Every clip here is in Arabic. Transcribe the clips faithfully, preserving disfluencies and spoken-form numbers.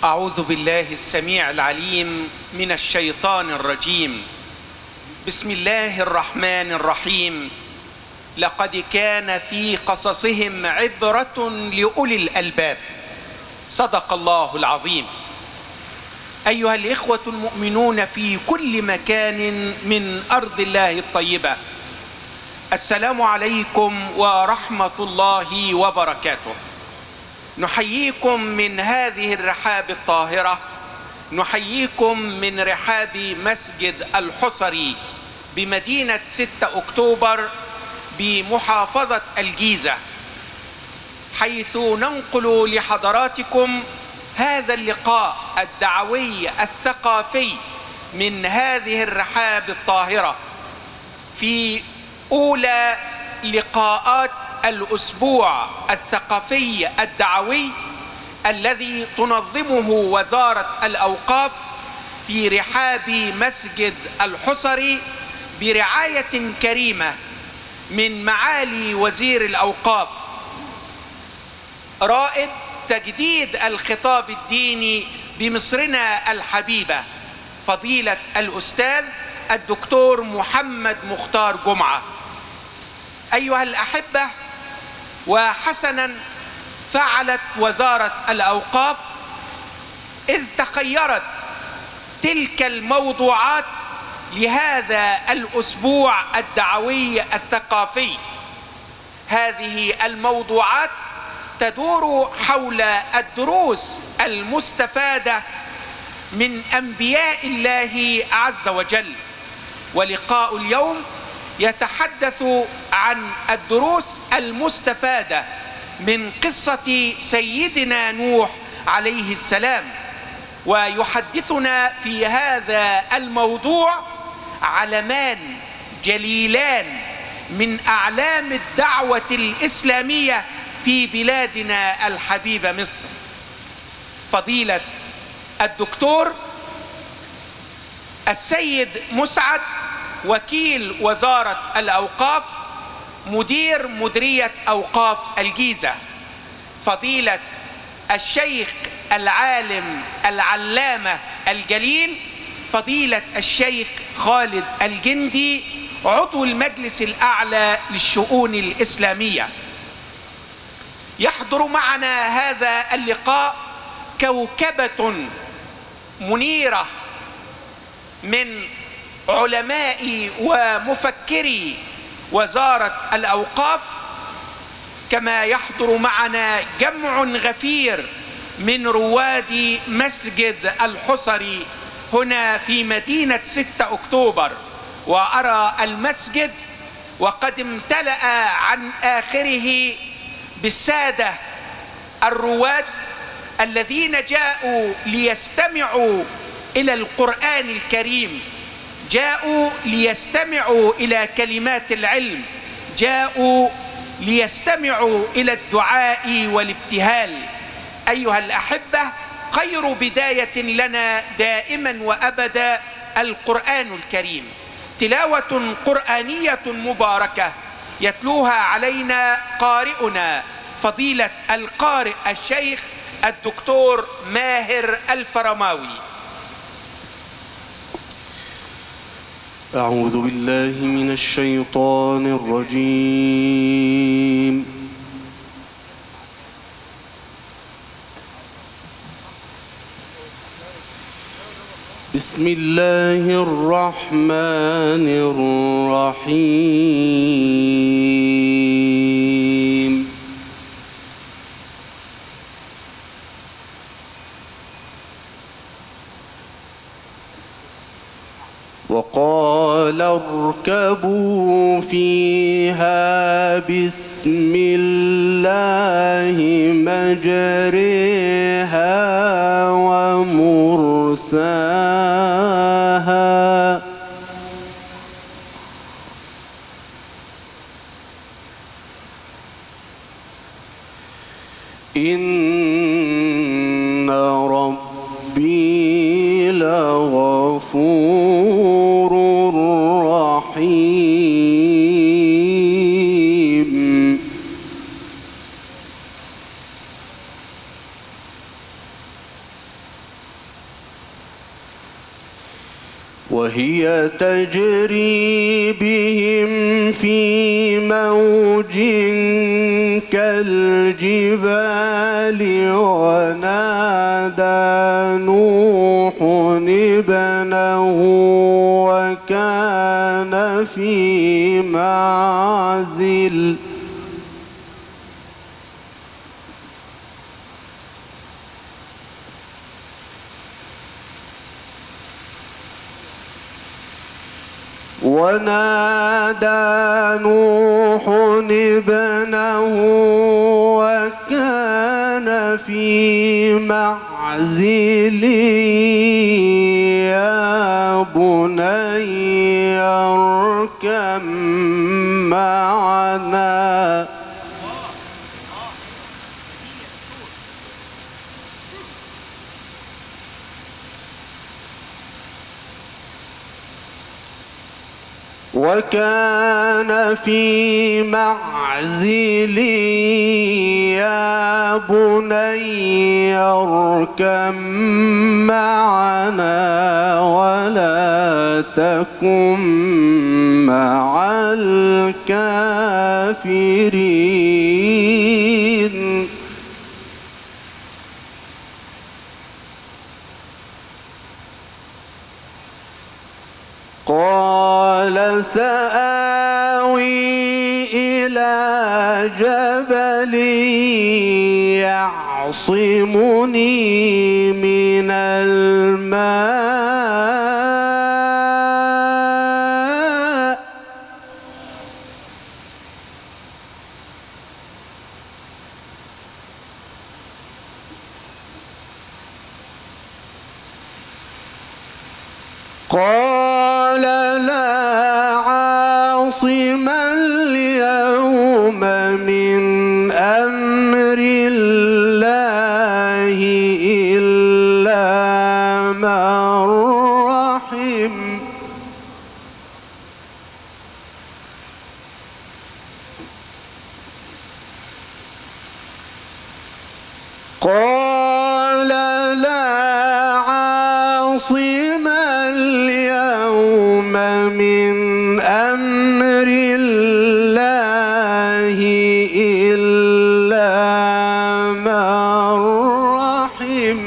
أعوذ بالله السميع العليم من الشيطان الرجيم. بسم الله الرحمن الرحيم. لقد كان في قصصهم عبرة لأولي الألباب. صدق الله العظيم. أيها الإخوة المؤمنون في كل مكان من أرض الله الطيبة، السلام عليكم ورحمة الله وبركاته. نحييكم من هذه الرحاب الطاهرة، نحييكم من رحاب مسجد الحصري بمدينة ستة أكتوبر بمحافظة الجيزة، حيث ننقل لحضراتكم هذا اللقاء الدعوي الثقافي من هذه الرحاب الطاهرة في أولى لقاءات الأسبوع الثقافي الدعوي الذي تنظمه وزارة الأوقاف في رحاب مسجد الحصري برعاية كريمة من معالي وزير الأوقاف رائد تجديد الخطاب الديني بمصرنا الحبيبة فضيلة الأستاذ الدكتور محمد مختار جمعة. أيها الأحبة، وحسنا فعلت وزارة الأوقاف إذ تخيرت تلك الموضوعات لهذا الأسبوع الدعوي الثقافي. هذه الموضوعات تدور حول الدروس المستفادة من أنبياء الله عز وجل، ولقاء اليوم يتحدث عن الدروس المستفادة من قصة سيدنا نوح عليه السلام. ويحدثنا في هذا الموضوع علمان جليلان من أعلام الدعوة الإسلامية في بلادنا الحبيبة مصر، فضيلة الدكتور السيد مسعد وكيل وزارة الأوقاف مدير مديرية أوقاف الجيزة، فضيلة الشيخ العالم العلامة الجليل فضيلة الشيخ خالد الجندي عضو المجلس الأعلى للشؤون الإسلامية. يحضر معنا هذا اللقاء كوكبة منيرة من علماء ومفكري وزارة الأوقاف، كما يحضر معنا جمع غفير من رواد مسجد الحصري هنا في مدينة ستة أكتوبر. وأرى المسجد وقد امتلأ عن آخره بالسادة الرواد الذين جاءوا ليستمعوا إلى القرآن الكريم، جاءوا ليستمعوا إلى كلمات العلم، جاءوا ليستمعوا إلى الدعاء والابتهال. أيها الأحبة، خير بداية لنا دائما وأبدا القرآن الكريم، تلاوة قرآنية مباركة يتلوها علينا قارئنا فضيلة القارئ الشيخ الدكتور ماهر الفرماوي. أعوذ بالله من الشيطان الرجيم. بسم الله الرحمن الرحيم. وقال اركبوا فيها بسم الله مجريها ومرساها إن ربي لغفور رحيم. وهي تجري بهم في موج كالجبال ونادى نوح ابنه وكان في معزل ونادى نوح ابنه وكان في معزل يا بني اركب معنا وكان في معزل يا بني اركب معنا ولا تكن مع الكافرين قال سآوي إلى جبل يعصمني من الماء قال لا عاصم اليوم من أمر الله إلا من رحم قال لا عاصم اليوم من أمر الله إلا من رحم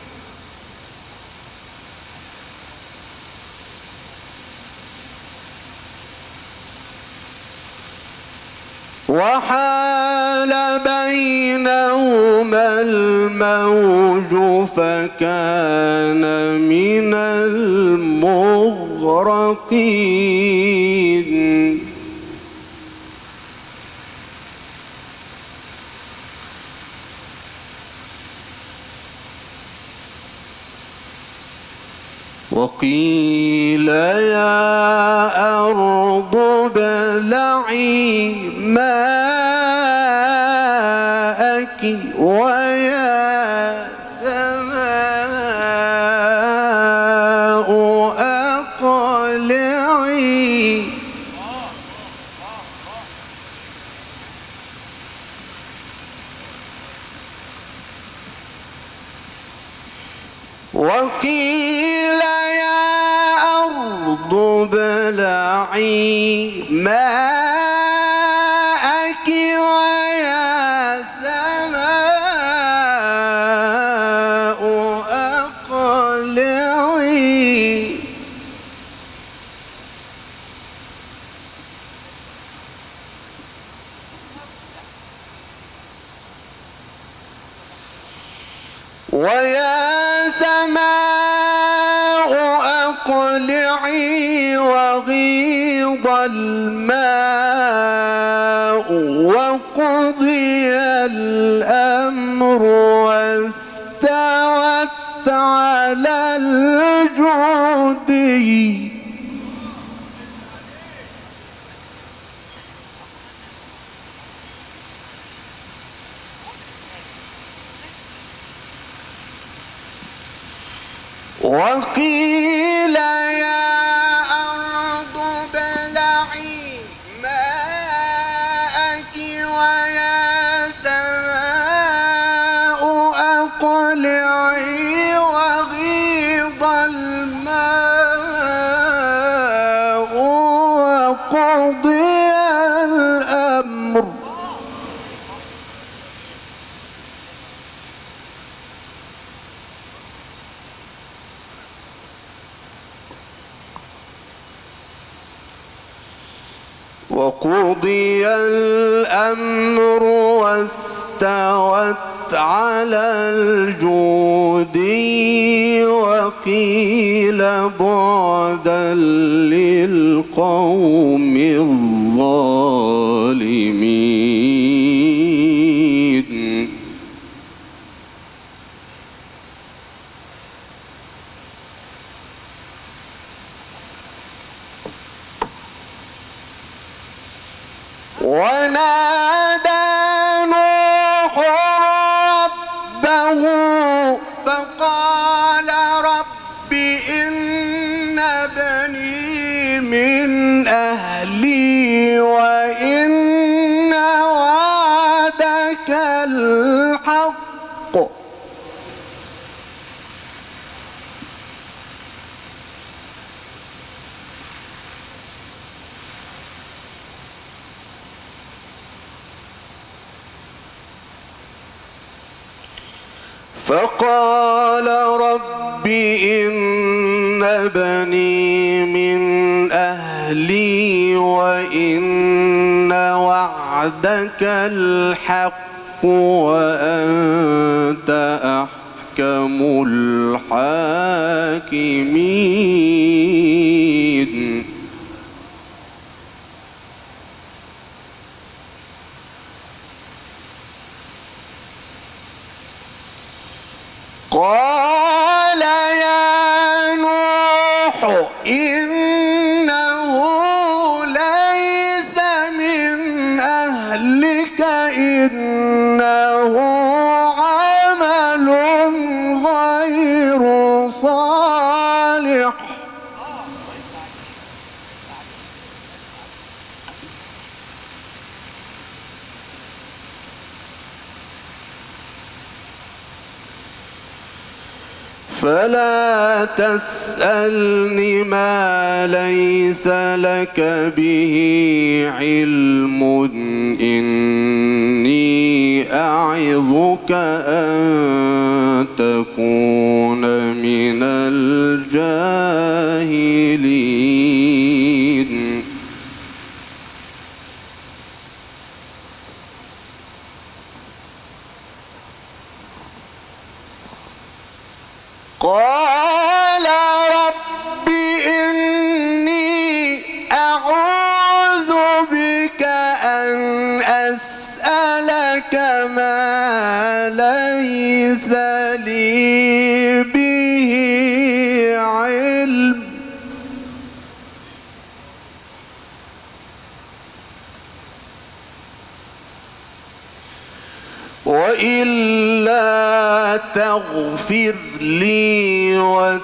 وحال بينهما الموج فكان من المغرقين وقيل يا أرض ابلعي ماءك ويا سماء أقلعي وقيل يا أرض ابلعي ماءك ويا سماء أقلعي ويا سماء أقلعي وغيض الماء وقضي الأمر واستوت على الجودي وقيل يا أرض ابلعي ماءك ويا سماء أقلعي وغيض الماء وقضي الأمر واستوت على الجودي وقيل بعدا للقوم الظالمين. ونادى نوح ربه فقال رب إن ابني من أهلي وإن وعدك الحق فقال رب إن ابني من أهلي وإن وعدك الحق وأنت أحكم الحاكمين. قال يا نوح إنه ليس من أهلك إنه عمل غير صالح فلا تسألني ما ليس لك به علم إني أعظك أن تكون من الجاهلين. قال رب إني أعوذ بك أن أسألك ما ليس لي به علم وإلا تغفر لي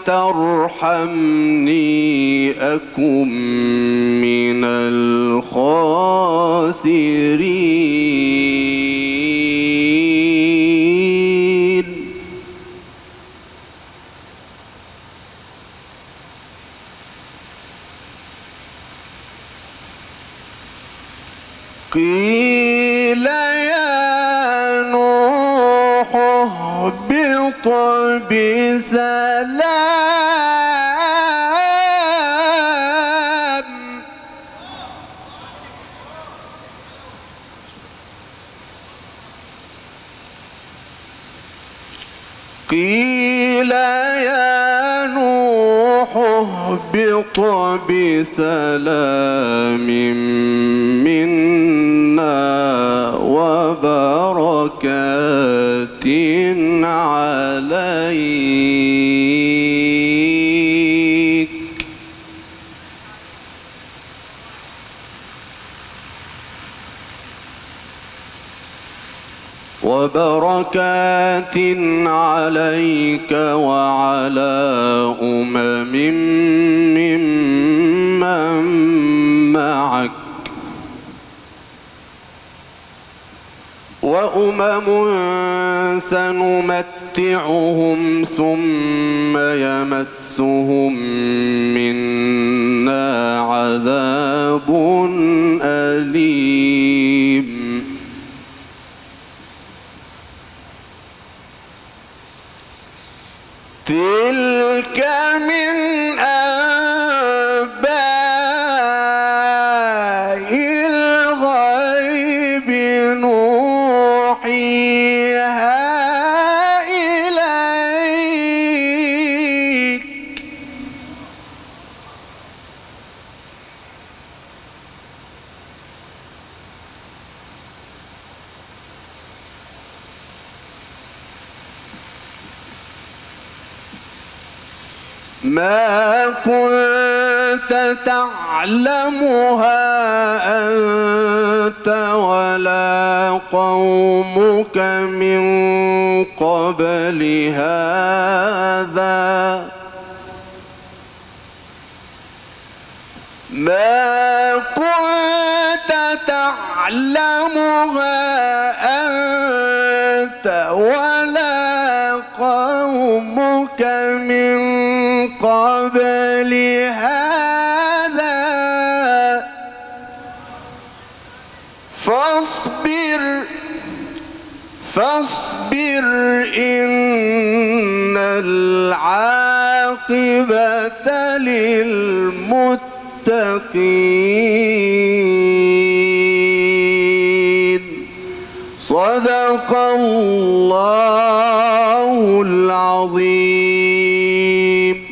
وترحمني أكن من الخاسرين. قيل يا نوح اهبط بسلام قيل يا نوح اهبط بسلام منا وبركات عليك وبركات عليك وعلى أمم ممن معك وأمم سنمتعهم ثم يمسهم منا عذاب أليم. تلك من أنباء ما كنت تعلمها أنت ولا قومك من قبل هذا ما كنت تعلمها أنت ولا قومك من قبل هذا فاصبر فاصبر إن العاقبة للمتقين. صدق الله العظيم.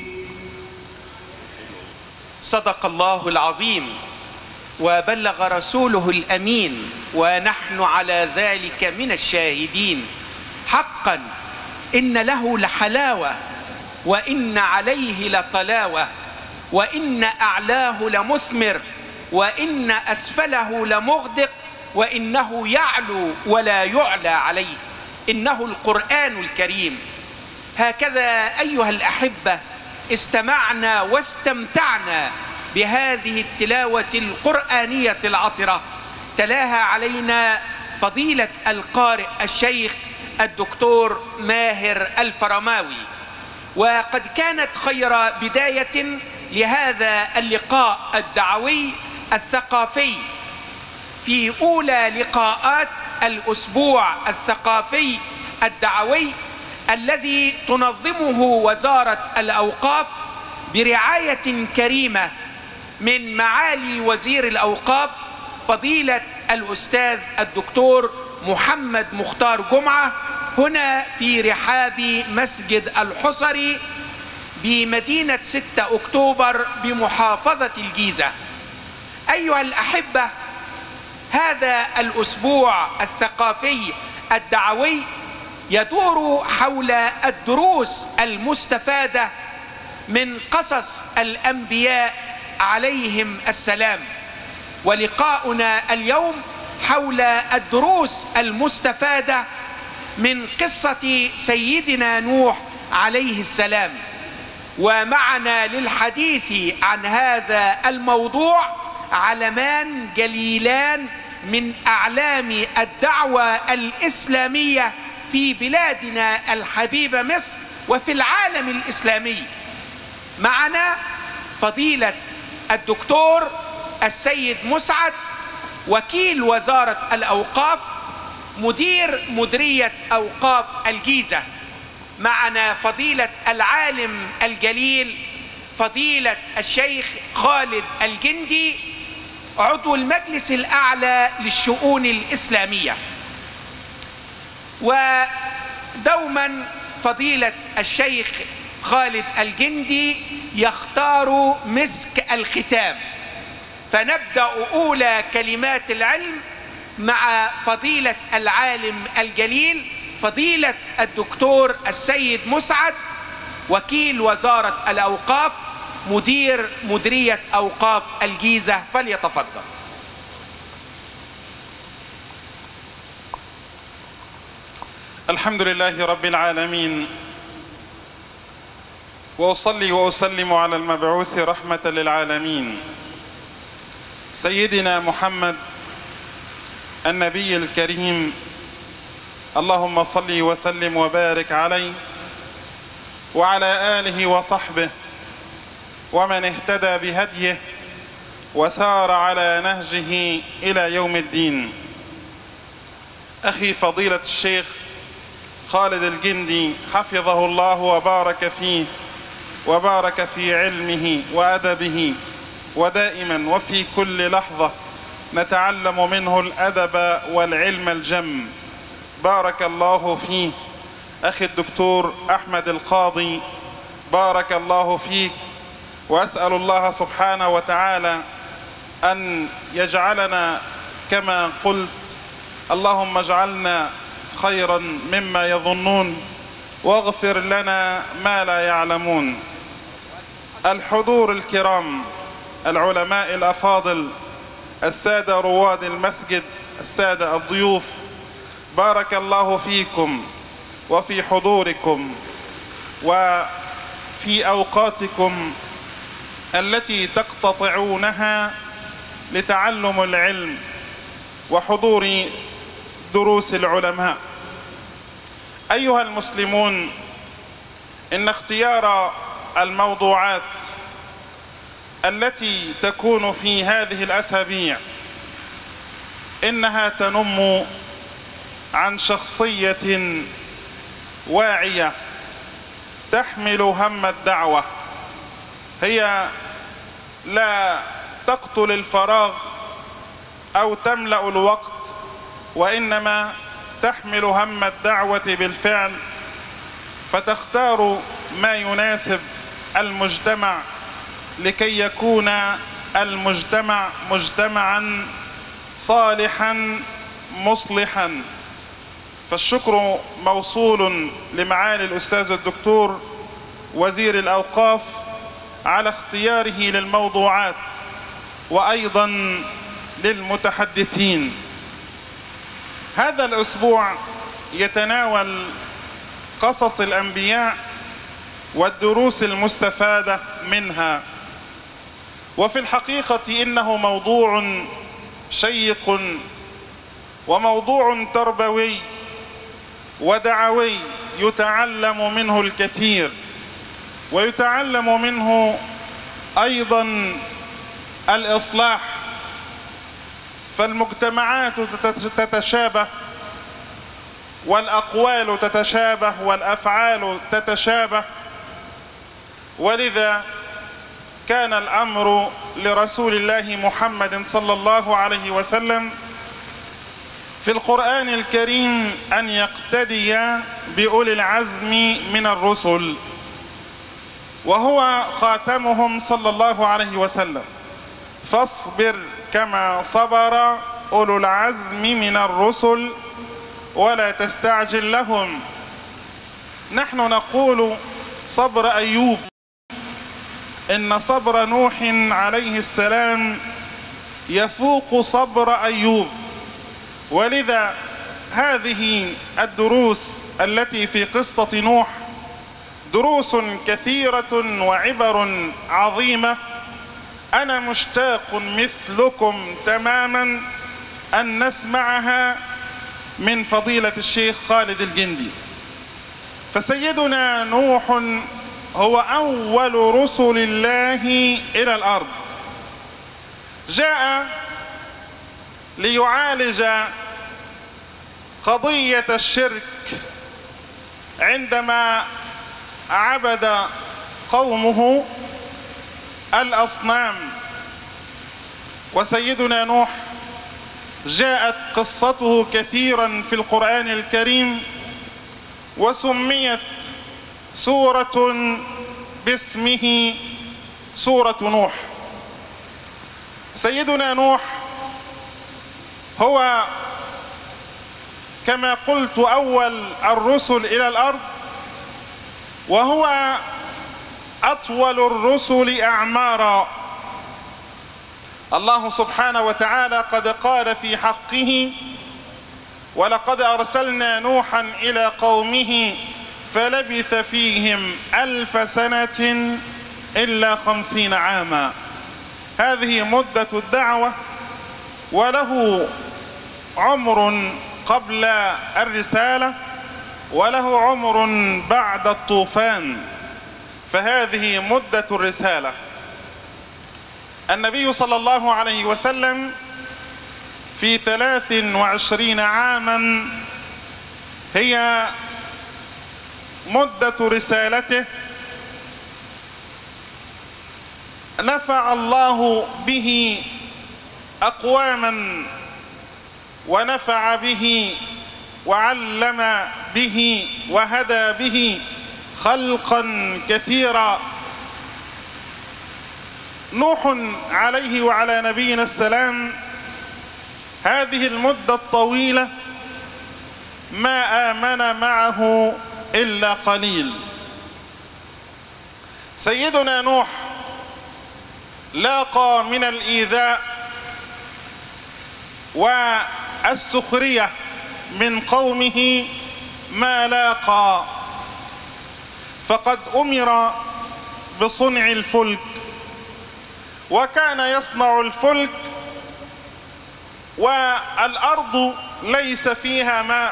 صدق الله العظيم وبلغ رسوله الأمين ونحن على ذلك من الشاهدين. حقا إن له لحلاوة وإن عليه لطلاوة وإن أعلاه لمثمر وإن أسفله لمغدق وإنه يعلو ولا يعلى عليه. إنه القرآن الكريم. هكذا أيها الأحبة استمعنا واستمتعنا بهذه التلاوة القرآنية العطرة تلاها علينا فضيلة القارئ الشيخ الدكتور ماهر الفرماوي. وقد كانت خير بداية لهذا اللقاء الدعوي الثقافي في أولى لقاءات الأسبوع الثقافي الدعوي الذي تنظمه وزارة الأوقاف برعاية كريمة من معالي وزير الأوقاف فضيلة الأستاذ الدكتور محمد مختار جمعة هنا في رحاب مسجد الحصري بمدينة ستة أكتوبر بمحافظة الجيزة. أيها الأحبة، هذا الأسبوع الثقافي الدعوي يدور حول الدروس المستفادة من قصص الأنبياء عليهم السلام، ولقاؤنا اليوم حول الدروس المستفادة من قصة سيدنا نوح عليه السلام. ومعنا للحديث عن هذا الموضوع علمان جليلان من أعلام الدعوة الإسلامية في بلادنا الحبيبة مصر وفي العالم الإسلامي. معنا فضيلة الدكتور السيد مسعد وكيل وزارة الأوقاف مدير مديرية أوقاف الجيزة. معنا فضيلة العالم الجليل فضيلة الشيخ خالد الجندي عضو المجلس الأعلى للشؤون الإسلامية. ودوما فضيلة الشيخ خالد الجندي يختار مسك الختام، فنبدأ أولى كلمات العلم مع فضيلة العالم الجليل فضيلة الدكتور السيد مسعد وكيل وزارة الأوقاف مدير مديرية أوقاف الجيزة، فليتفضل. الحمد لله رب العالمين، وأصلي وأسلم على المبعوث رحمة للعالمين سيدنا محمد النبي الكريم. اللهم صل وسلم وبارك عليه وعلى آله وصحبه ومن اهتدى بهديه وسار على نهجه إلى يوم الدين. أخي فضيلة الشيخ خالد الجندي حفظه الله وبارك فيه وبارك في علمه وأدبه، ودائما وفي كل لحظة نتعلم منه الأدب والعلم الجم، بارك الله فيه. أخي الدكتور أحمد القاضي بارك الله فيك، وأسأل الله سبحانه وتعالى أن يجعلنا كما قلت اللهم اجعلنا خيرا مما يظنون واغفر لنا ما لا يعلمون. الحضور الكرام، العلماء الأفاضل، السادة رواد المسجد، السادة الضيوف، بارك الله فيكم وفي حضوركم وفي أوقاتكم التي تقتطعونها لتعلم العلم وحضور دروس العلماء. أيها المسلمون، إن اختيار الموضوعات التي تكون في هذه الأسابيع إنها تنم عن شخصية واعية تحمل هم الدعوة، هي لا تقتل الفراغ أو تملأ الوقت، وإنما تحمل هم الدعوة بالفعل، فتختار ما يناسب المجتمع لكي يكون المجتمع مجتمعا صالحا مصلحا. فالشكر موصول لمعالي الأستاذ الدكتور وزير الأوقاف على اختياره للموضوعات وأيضا للمتحدثين. هذا الأسبوع يتناول قصص الأنبياء والدروس المستفادة منها، وفي الحقيقة إنه موضوع شيق وموضوع تربوي ودعوي يتعلم منه الكثير، ويتعلم منه أيضا الإصلاح. فالمجتمعات تتشابه والأقوال تتشابه والأفعال تتشابه، ولذا كان الأمر لرسول الله محمد صلى الله عليه وسلم في القرآن الكريم أن يقتدي بأولي العزم من الرسل، وهو خاتمهم صلى الله عليه وسلم: فاصبر كما صبر أولو العزم من الرسل ولا تستعجل لهم. نحن نقول صبر أيوب، إن صبر نوح عليه السلام يفوق صبر أيوب. ولذا هذه الدروس التي في قصة نوح دروس كثيرة وعبر عظيمة، أنا مشتاق مثلكم تماما أن نسمعها من فضيلة الشيخ خالد الجندي. فسيدنا نوح هو أول رسل الله إلى الأرض، جاء ليعالج قضية الشرك عندما عبد قومه الأصنام. وسيدنا نوح جاءت قصته كثيرا في القرآن الكريم، وسميت سورة باسمه سورة نوح. سيدنا نوح هو كما قلت أول الرسل إلى الأرض، وهو أطول الرسل أعمارا. الله سبحانه وتعالى قد قال في حقه: ولقد أرسلنا نوحا إلى قومه فلبث فيهم ألف سنة إلا خمسين عاما. هذه مدة الدعوة، وله عمر قبل الرسالة وله عمر بعد الطوفان، فهذه مدة الرسالة. النبي صلى الله عليه وسلم في ثلاث وعشرين عاما هي مدة رسالته، نفع الله به أقواما ونفع به وعلم به وهدى به خلقا كثيرا. نوح عليه وعلى نبينا السلام هذه المدة الطويلة ما آمن معه إلا قليل. سيدنا نوح لاقى من الإيذاء والسخرية من قومه ما لاقى، فقد أمر بصنع الفلك، وكان يصنع الفلك والأرض ليس فيها ماء.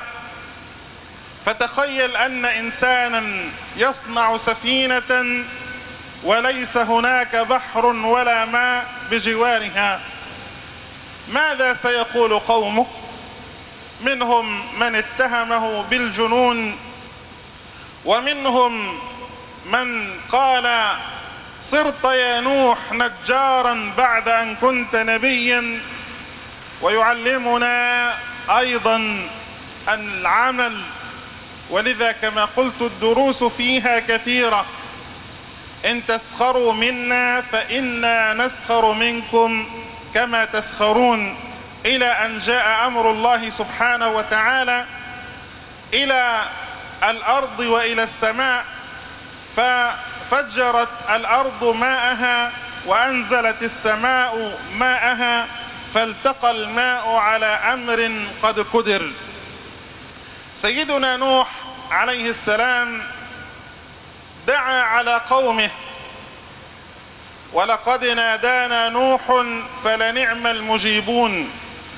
فتخيل أن إنسانا يصنع سفينة وليس هناك بحر ولا ماء بجوارها، ماذا سيقول قومه؟ منهم من اتهمه بالجنون، ومنهم من قال صرت يا نوح نجارا بعد أن كنت نبيا. ويعلمنا أيضا العمل، ولذا كما قلت الدروس فيها كثيرة. إن تسخروا منا فإنا نسخر منكم كما تسخرون، إلى أن جاء أمر الله سبحانه وتعالى إلى الأرض وإلى السماء، ففجرت الأرض ماءها وأنزلت السماء ماءها، فالتقى الماء على أمر قد قدر. سيدنا نوح عليه السلام دعا على قومه، ولقد نادانا نوح فلنعم المجيبون.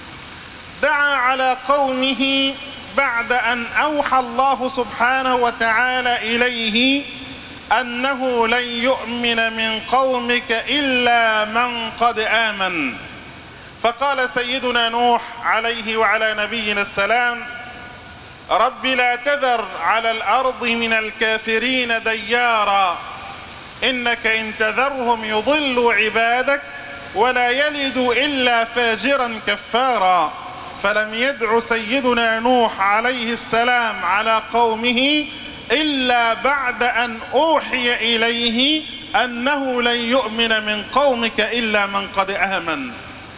دعا على قومه بعد أن أوحى الله سبحانه وتعالى إليه أنه لن يؤمن من قومك إلا من قد آمن. فقال سيدنا نوح عليه وعلى نبينا السلام: رب لا تذر على الأرض من الكافرين ديارا، إنك إن تذرهم يضلوا عبادك ولا يلدوا إلا فاجرا كفارا. فلم يدع سيدنا نوح عليه السلام على قومه إلا بعد أن أوحي إليه أنه لن يؤمن من قومك إلا من قد آمن.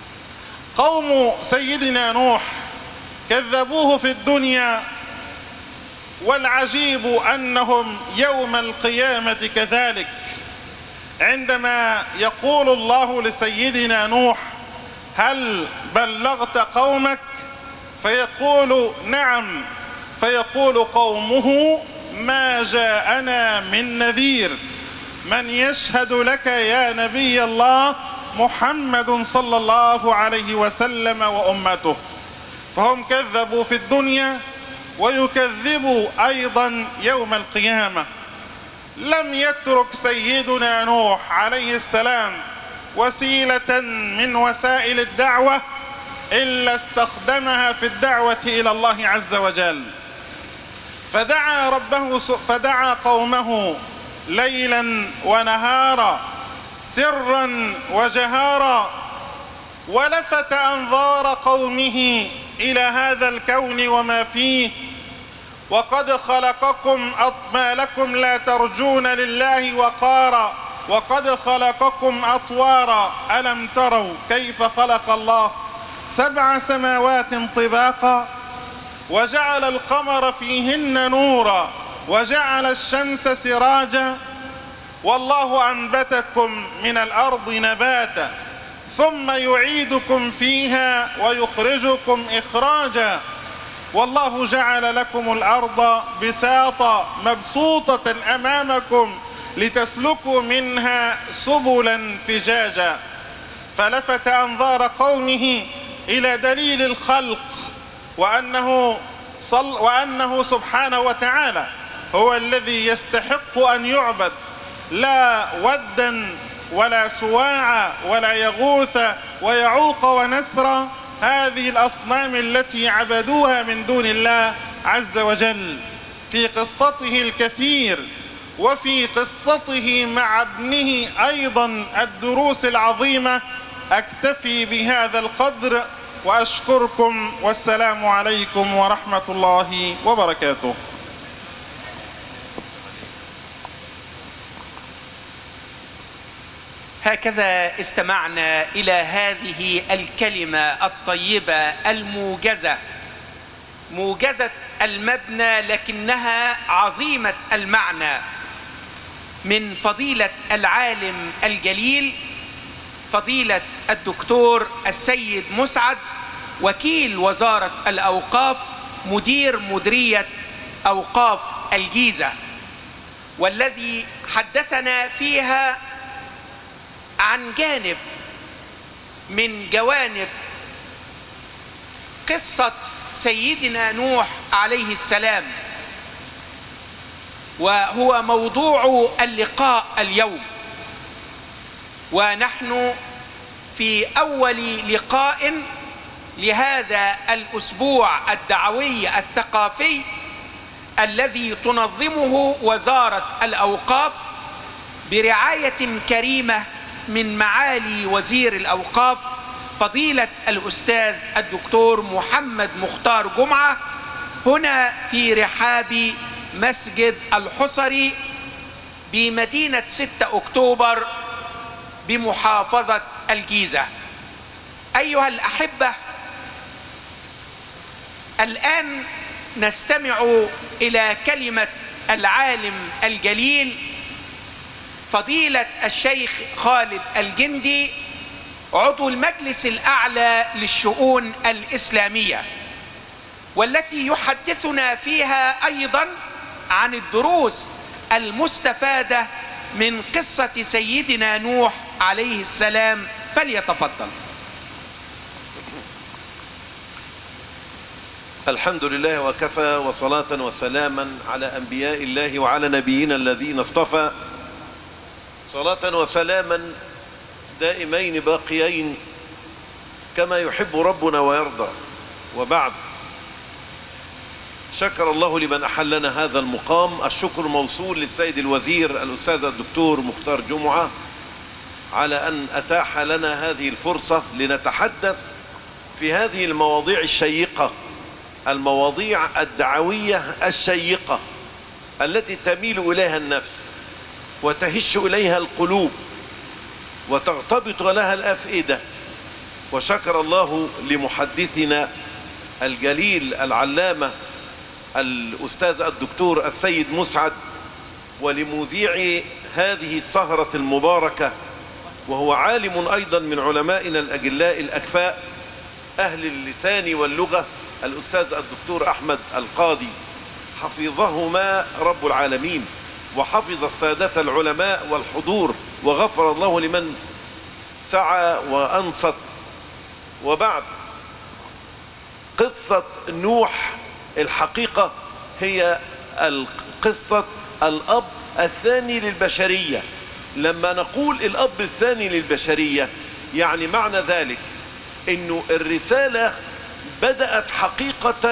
قوم سيدنا نوح كذبوه في الدنيا، والعجيب أنهم يوم القيامة كذلك. عندما يقول الله لسيدنا نوح: هل بلغت قومك؟ فيقول: نعم. فيقول قومه: ما جاءنا من نذير. من يشهد لك يا نبي الله؟ محمد صلى الله عليه وسلم وأمته. فهم كذبوا في الدنيا ويكذبوا أيضا يوم القيامة. لم يترك سيدنا نوح عليه السلام وسيلة من وسائل الدعوة إلا استخدمها في الدعوة إلى الله عز وجل. فدعا ربه فدعا قومه ليلا ونهارا، سرا وجهارا، ولفت أنظار قومه إلى هذا الكون وما فيه. وقد خلقكم ما لكم لا ترجون لله وقارا، وقد خلقكم أطوارا، ألم تروا كيف خلق الله سبع سماوات طباقا، وجعل القمر فيهن نورا، وجعل الشمس سراجا، والله أنبتكم من الأرض نباتا، ثم يعيدكم فيها ويخرجكم إخراجا، والله جعل لكم الأرض بساطا مبسوطة أمامكم لتسلكوا منها سبلا فجاجا. فلفت أنظار قومه إلى دليل الخلق، وأنه, صل وأنه سبحانه وتعالى هو الذي يستحق أن يعبد، لا ودا ولا سواعا ولا يغوث ويعوق ونسرا، هذه الأصنام التي عبدوها من دون الله عز وجل. في قصته الكثير، وفي قصته مع ابنه أيضا الدروس العظيمة. أكتفي بهذا القدر وأشكركم، والسلام عليكم ورحمة الله وبركاته. هكذا استمعنا إلى هذه الكلمة الطيبة الموجزة، موجزة المبنى لكنها عظيمة المعنى، من فضيلة العالم الجليل فضيلة الدكتور السيد مسعد وكيل وزارة الأوقاف مدير مديرية أوقاف الجيزة، والذي حدثنا فيها عن جانب من جوانب قصة سيدنا نوح عليه السلام، وهو موضوع اللقاء اليوم. ونحن في أول لقاء لهذا الأسبوع الدعوي الثقافي الذي تنظمه وزارة الأوقاف برعاية كريمة من معالي وزير الأوقاف فضيلة الأستاذ الدكتور محمد مختار جمعة، هنا في رحاب مسجد الحصري بمدينة ستة أكتوبر بمحافظة الجيزة. أيها الأحبة، الآن نستمع إلى كلمة العالم الجليل فضيلة الشيخ خالد الجندي عضو المجلس الأعلى للشؤون الإسلامية، والتي يحدثنا فيها أيضا عن الدروس المستفادة من قصة سيدنا نوح عليه السلام. فليتفضل. الحمد لله وكفى، وصلاة وسلاما على أنبياء الله وعلى نبينا الذين اصطفى، صلاة وسلاما دائمين باقيين كما يحب ربنا ويرضى. وبعد، شكر الله لمن أحلنا هذا المقام. الشكر موصول للسيد الوزير الأستاذ الدكتور مختار جمعة على أن أتاح لنا هذه الفرصة لنتحدث في هذه المواضيع الشيقة، المواضيع الدعوية الشيقة التي تميل إليها النفس وتهش إليها القلوب وتغتبط لها الأفئدة. وشكر الله لمحدثنا الجليل العلامة الأستاذ الدكتور السيد مسعد، ولمذيع هذه السهرة المباركة، وهو عالم أيضا من علمائنا الأجلاء الأكفاء أهل اللسان واللغة، الأستاذ الدكتور أحمد القاضي، حفظهما رب العالمين، وحفظ السادة العلماء والحضور، وغفر الله لمن سعى وأنصت. وبعد، قصة نوح الحقيقة هي القصة الأب الثاني للبشرية. لما نقول الأب الثاني للبشرية يعني معنى ذلك إنه الرسالة بدأت حقيقة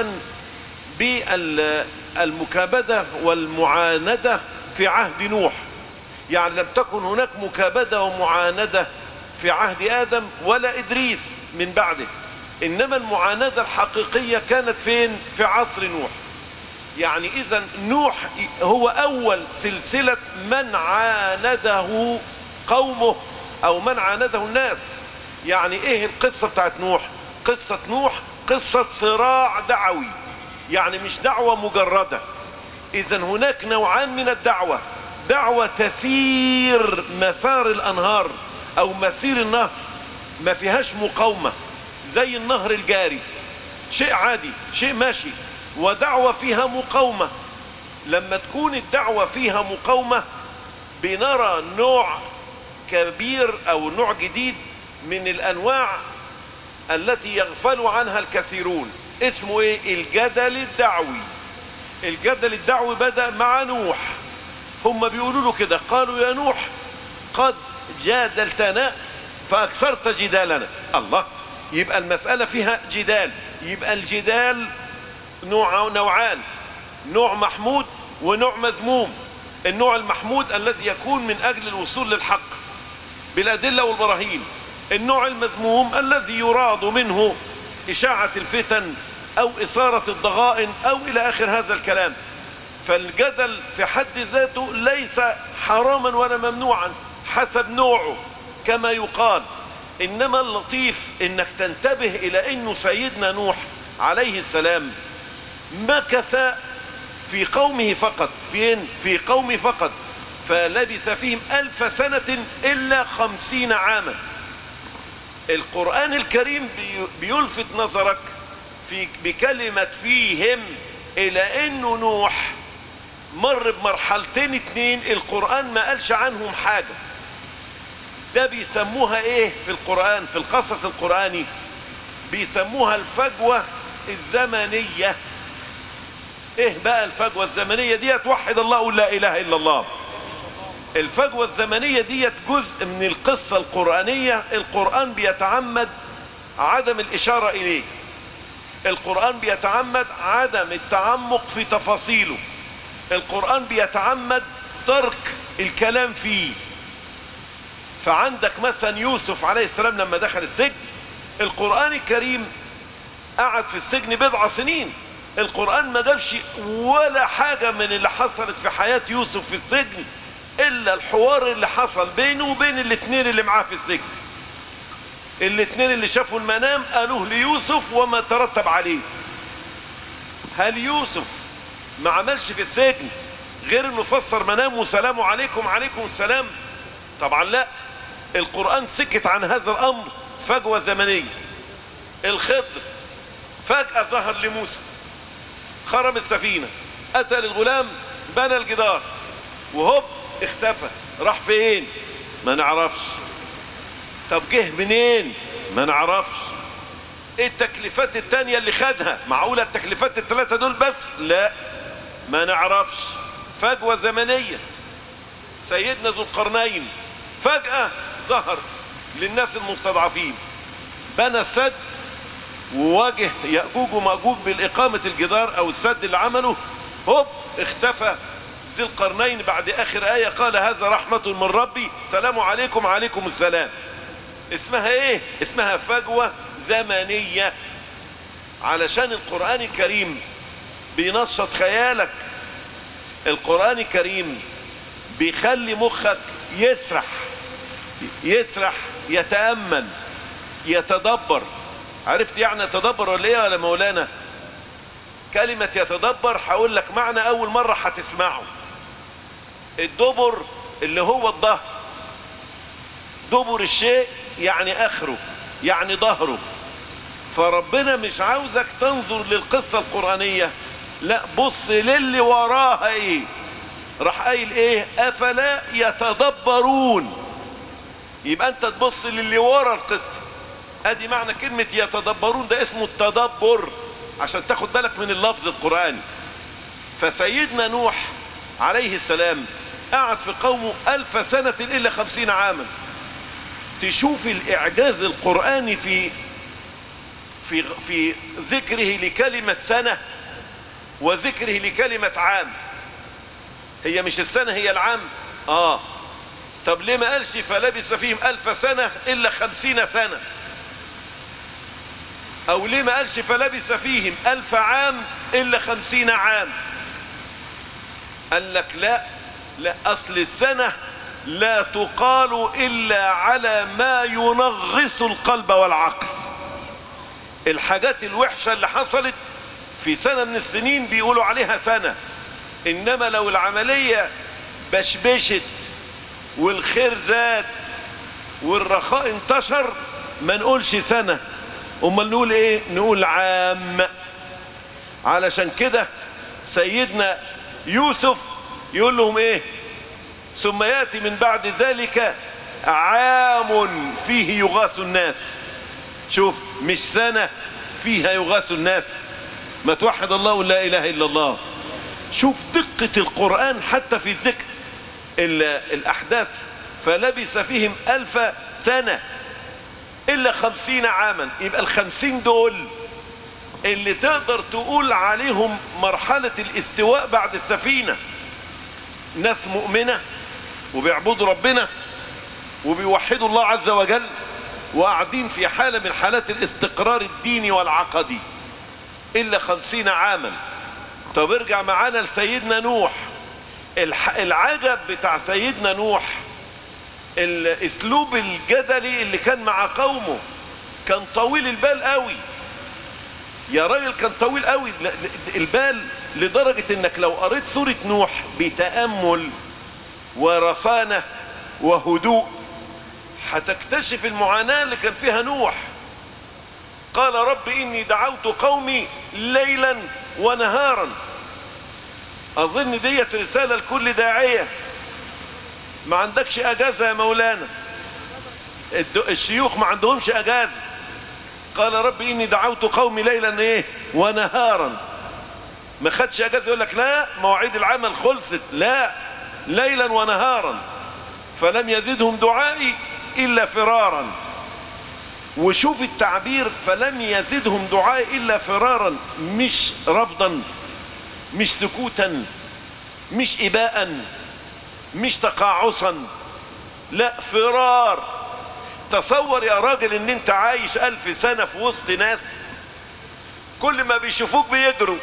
بالمكابدة والمعاندة في عهد نوح. يعني لم تكن هناك مكابدة ومعاندة في عهد آدم ولا إدريس من بعده، إنما المعاندة الحقيقية كانت فين؟ في عصر نوح. يعني إذن نوح هو أول سلسلة من عانده قومه أو من عانده الناس. يعني إيه القصة بتاعت نوح؟ قصة نوح قصة صراع دعوي، يعني مش دعوة مجردة. إذن هناك نوعان من الدعوة: دعوة تسير مسار الأنهار أو مسير النهر ما فيهاش مقاومة زي النهر الجاري، شيء عادي، شيء ماشي. ودعوة فيها مقاومة. لما تكون الدعوة فيها مقاومة بنرى نوع كبير أو نوع جديد من الأنواع التي يغفل عنها الكثيرون. اسمه ايه؟ الجدل الدعوي. الجدل الدعوي بدأ مع نوح. هم بيقولوا له كده، قالوا يا نوح قد جادلتنا فأكثرت جدالنا. الله، يبقى المسألة فيها جدال. يبقى الجدال نوع نوعان: نوع محمود ونوع مذموم. النوع المحمود الذي يكون من أجل الوصول للحق بالأدلة والبراهين. النوع المذموم الذي يراد منه إشاعة الفتن أو إثارة الضغائن أو إلى آخر هذا الكلام. فالجدل في حد ذاته ليس حراما ولا ممنوعا حسب نوعه كما يقال، إنما اللطيف إنك تنتبه إلى إنه سيدنا نوح عليه السلام مكث في قومه فقط. فين؟ في قومه فقط. فلبث فيهم ألف سنة إلا خمسين عاما. القرآن الكريم بيلفت نظرك في بكلمة فيهم الى انه نوح مر بمرحلتين اتنين القرآن ما قالش عنهم حاجة. ده بيسموها ايه في القرآن، في القصص القرآني بيسموها الفجوة الزمنية. ايه بقى الفجوة الزمنية دي؟ توحد الله قول لا اله الا الله. الفجوة الزمنية دي جزء من القصة القرآنية القرآن بيتعمد عدم الاشارة اليه. القرآن بيتعمد عدم التعمق في تفاصيله. القرآن بيتعمد ترك الكلام فيه. فعندك مثلا يوسف عليه السلام لما دخل السجن، القرآن الكريم قعد في السجن بضع سنين. القرآن ما جابش ولا حاجة من اللي حصلت في حياة يوسف في السجن إلا الحوار اللي حصل بينه وبين الاثنين اللي معاه في السجن. الاثنين اللي شافوا المنام قالوه ليوسف وما ترتب عليه. هل يوسف ما عملش في السجن غير انه فسر منام وسلام عليكم عليكم السلام؟ طبعا لا. القرآن سكت عن هذا الامر فجوة زمنية. الخضر فجأة ظهر لموسى، خرم السفينة، قتل الغلام، بنى الجدار، وهوب اختفى. راح فين؟ ما نعرفش. طب جه منين؟ ما نعرفش. ايه التكليفات التانية اللي خدها؟ معقولة التكليفات الثلاثة دول بس؟ لا، ما نعرفش. فجوة زمنية. سيدنا ذو القرنين فجأة ظهر للناس المستضعفين، بنى السد وواجه يأجوج ومأجوج بالإقامة الجدار أو السد اللي عمله، هوب اختفى ذي القرنين بعد آخر آية قال هذا رحمة من ربي سلام عليكم عليكم السلام. اسمها ايه؟ اسمها فجوة زمنية. علشان القرآن الكريم بينشط خيالك. القرآن الكريم بيخلي مخك يسرح يسرح يتأمل يتدبر. عرفت يعني يتدبر ولا ايه ولا مولانا؟ كلمة يتدبر هقول لك معنى اول مرة هتسمعه. الدبر اللي هو الظهر، دبر الشيء يعني اخره يعني ظهره. فربنا مش عاوزك تنظر للقصة القرآنية، لا بص للي وراها ايه. راح قايل ايه؟ افلا يتدبرون. يبقى انت تبص للي ورا القصة. ادي معنى كلمة يتدبرون، ده اسمه التدبر عشان تاخد بالك من اللفظ القرآني. فسيدنا نوح عليه السلام قعد في قومه الف سنة الا خمسين عاما. تشوف الاعجاز القرآني في في في ذكره لكلمة سنة وذكره لكلمة عام. هي مش السنة هي العام؟ اه. طب ليه ما قالش فلبث فيهم الف سنة الا خمسين سنة؟ او ليه ما قالش فلبث فيهم الف عام الا خمسين عام؟ قال لك لا لا، اصل السنة لا تقال الا على ما ينغص القلب والعقل. الحاجات الوحشة اللي حصلت في سنة من السنين بيقولوا عليها سنة. انما لو العملية بشبشت والخير زاد والرخاء انتشر ما نقولش سنة، امال نقول ايه؟ نقول عام. علشان كده سيدنا يوسف يقول لهم ايه؟ ثم يأتي من بعد ذلك عام فيه يغاث الناس. شوف، مش سنة فيها يغاث الناس. ما توحد الله لا اله الا الله. شوف دقة القرآن حتى في ذكر الاحداث. فلبث فيهم الف سنة الا خمسين عاما. يبقى الخمسين دول اللي تقدر تقول عليهم مرحلة الاستواء بعد السفينة. ناس مؤمنة وبيعبدوا ربنا وبيوحدوا الله عز وجل وقاعدين في حالة من حالات الاستقرار الديني والعقدي. الا خمسين عاما. طب ارجع معانا لسيدنا نوح. العجب بتاع سيدنا نوح الاسلوب الجدلي اللي كان مع قومه. كان طويل البال قوي يا راجل، كان طويل قوي البال لدرجة انك لو قريت سورة نوح بتأمل ورصانة وهدوء هتكتشف المعاناة اللي كان فيها نوح. قال رب إني دعوت قومي ليلا ونهارا. أظن ديت رسالة لكل داعية. ما عندكش أجازة يا مولانا، الشيوخ ما عندهمش أجازة. قال رب إني دعوت قومي ليلا إيه ونهارا. ما خدش أجازة يقول لك لا مواعيد العمل خلصت، لا، ليلا ونهارا فلم يزدهم دعائي إلا فرارا. وشوف التعبير، فلم يزدهم دعائي إلا فرارا، مش رفضا، مش سكوتا، مش إباء، مش تقاعسا، لا، فرار. تصور يا راجل ان انت عايش ألف سنة في وسط ناس كل ما بيشوفوك بيجروا.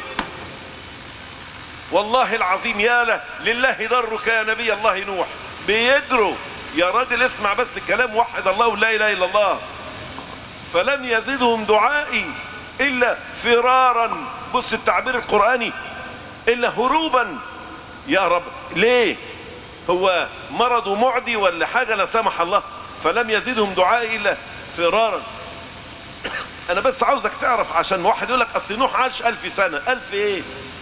والله العظيم يا له لله ضرك يا نبي الله نوح، بيجروا. يا راجل اسمع بس الكلام، وحد الله ولا اله الا الله. فلم يزدهم دعائي الا فرارا. بص التعبير القرآني، الا هروبا. يا رب ليه؟ هو مرض معدي ولا حاجة لا سمح الله؟ فلم يزدهم دعائي الا فرارا. انا بس عاوزك تعرف، عشان واحد يقول لك اصل نوح عاش ألف سنة. ألف ايه؟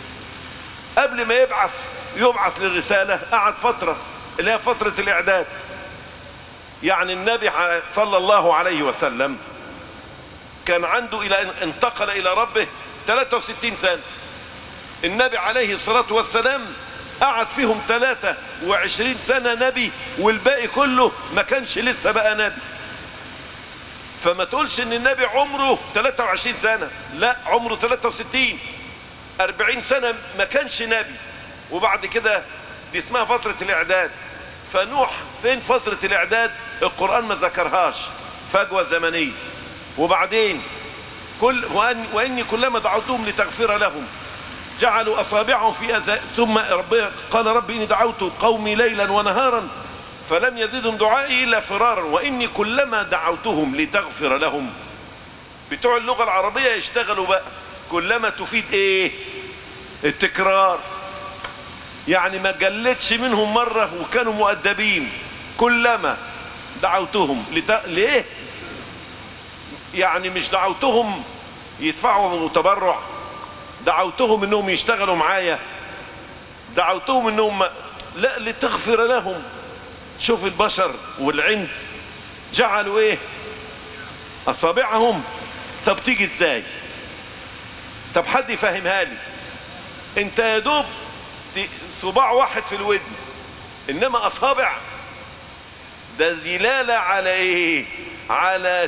قبل ما يبعث يبعث للرسالة قعد فترة اللي هي فترة الاعداد. يعني النبي صلى الله عليه وسلم كان عنده الى ان انتقل الى ربه ثلاثة وستين سنة. النبي عليه الصلاة والسلام قعد فيهم ثلاثة وعشرين سنة نبي، والباقي كله ما كانش لسه بقى نبي. فما تقولش ان النبي عمره ثلاثة وعشرين سنة، لا، عمره ثلاثة وستين. أربعين سنة ما كانش نبي، وبعد كده دي اسمها فترة الاعداد. فنوح فين فترة الاعداد؟ القرآن ما ذكرهاش، فجوة زمنية. وبعدين كل وأن واني كلما دعوتهم لتغفر لهم جعلوا اصابعهم في أذى، ثم رب قال رب اني دعوت قومي ليلا ونهارا فلم يزدهم دعائي الا فرارا واني كلما دعوتهم لتغفر لهم. بتوع اللغة العربية يشتغلوا بقى، كلما تفيد ايه؟ التكرار. يعني ما جلتش منهم مرة وكانوا مؤدبين. كلما دعوتهم لت... ليه؟ يعني مش دعوتهم يدفعوا تبرع، دعوتهم انهم يشتغلوا معايا، دعوتهم انهم لا، لتغفر لهم. شوف البشر والعند جعلوا ايه؟ اصابعهم. طب تيجي ازاي؟ طب حد يفهمها لي. انت يا دوب صباع واحد في الودن، انما اصابع، ده دلالة على ايه؟ على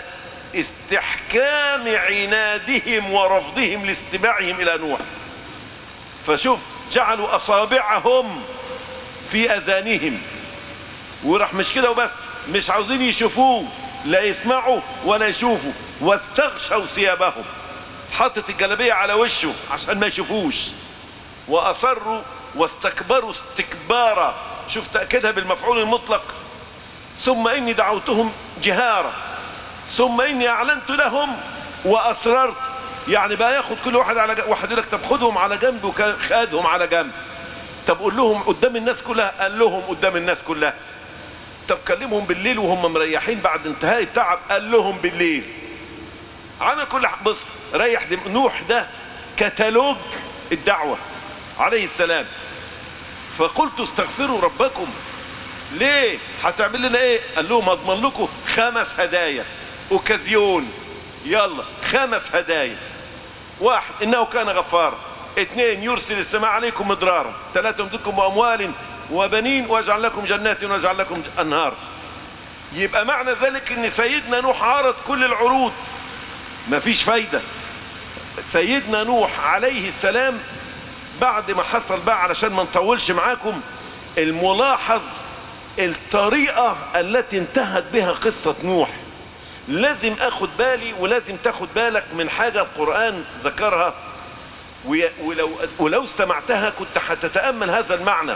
استحكام عنادهم ورفضهم لاستماعهم الى نوح. فشوف جعلوا اصابعهم في اذانهم، وراح مش كده وبس، مش عاوزين يشوفوه، لا يسمعوا ولا يشوفوا. واستغشوا ثيابهم، حطت الجلابية على وشه عشان ما يشوفوش. واصروا واستكبروا استكبارا. شوف تأكدها بالمفعول المطلق. ثم اني دعوتهم جهارا ثم اني اعلنت لهم واسررت. يعني بقى ياخد كل واحد على جنب. واحد يقول لك طب خدهم على جنب، وخدهم على جنب. طب قول لهم قدام الناس كلها، قال لهم قدام الناس كلها. طب كلمهم بالليل وهم مريحين بعد انتهاء التعب، قال لهم بالليل. عمل كل حاجة. بص ريح دم. نوح ده كتالوج الدعوة عليه السلام. فقلت استغفروا ربكم. ليه؟ هتعمل لنا ايه؟ قال لهم اضمن لكم خمس هدايا اوكازيون. يلا خمس هدايا. واحد انه كان غفارا. اثنين يرسل السماء عليكم مدرارا. ثلاثة يمددكم باموال وبنين واجعل لكم جنات واجعل لكم انهار. يبقى معنى ذلك ان سيدنا نوح عرض كل العروض، مفيش فايدة. سيدنا نوح عليه السلام بعد ما حصل بقى، علشان ما نطولش معاكم، الملاحظ الطريقة التي انتهت بها قصة نوح. لازم اخد بالي ولازم تاخد بالك من حاجة القرآن ذكرها، ولو, ولو استمعتها كنت هتتأمل هذا المعنى.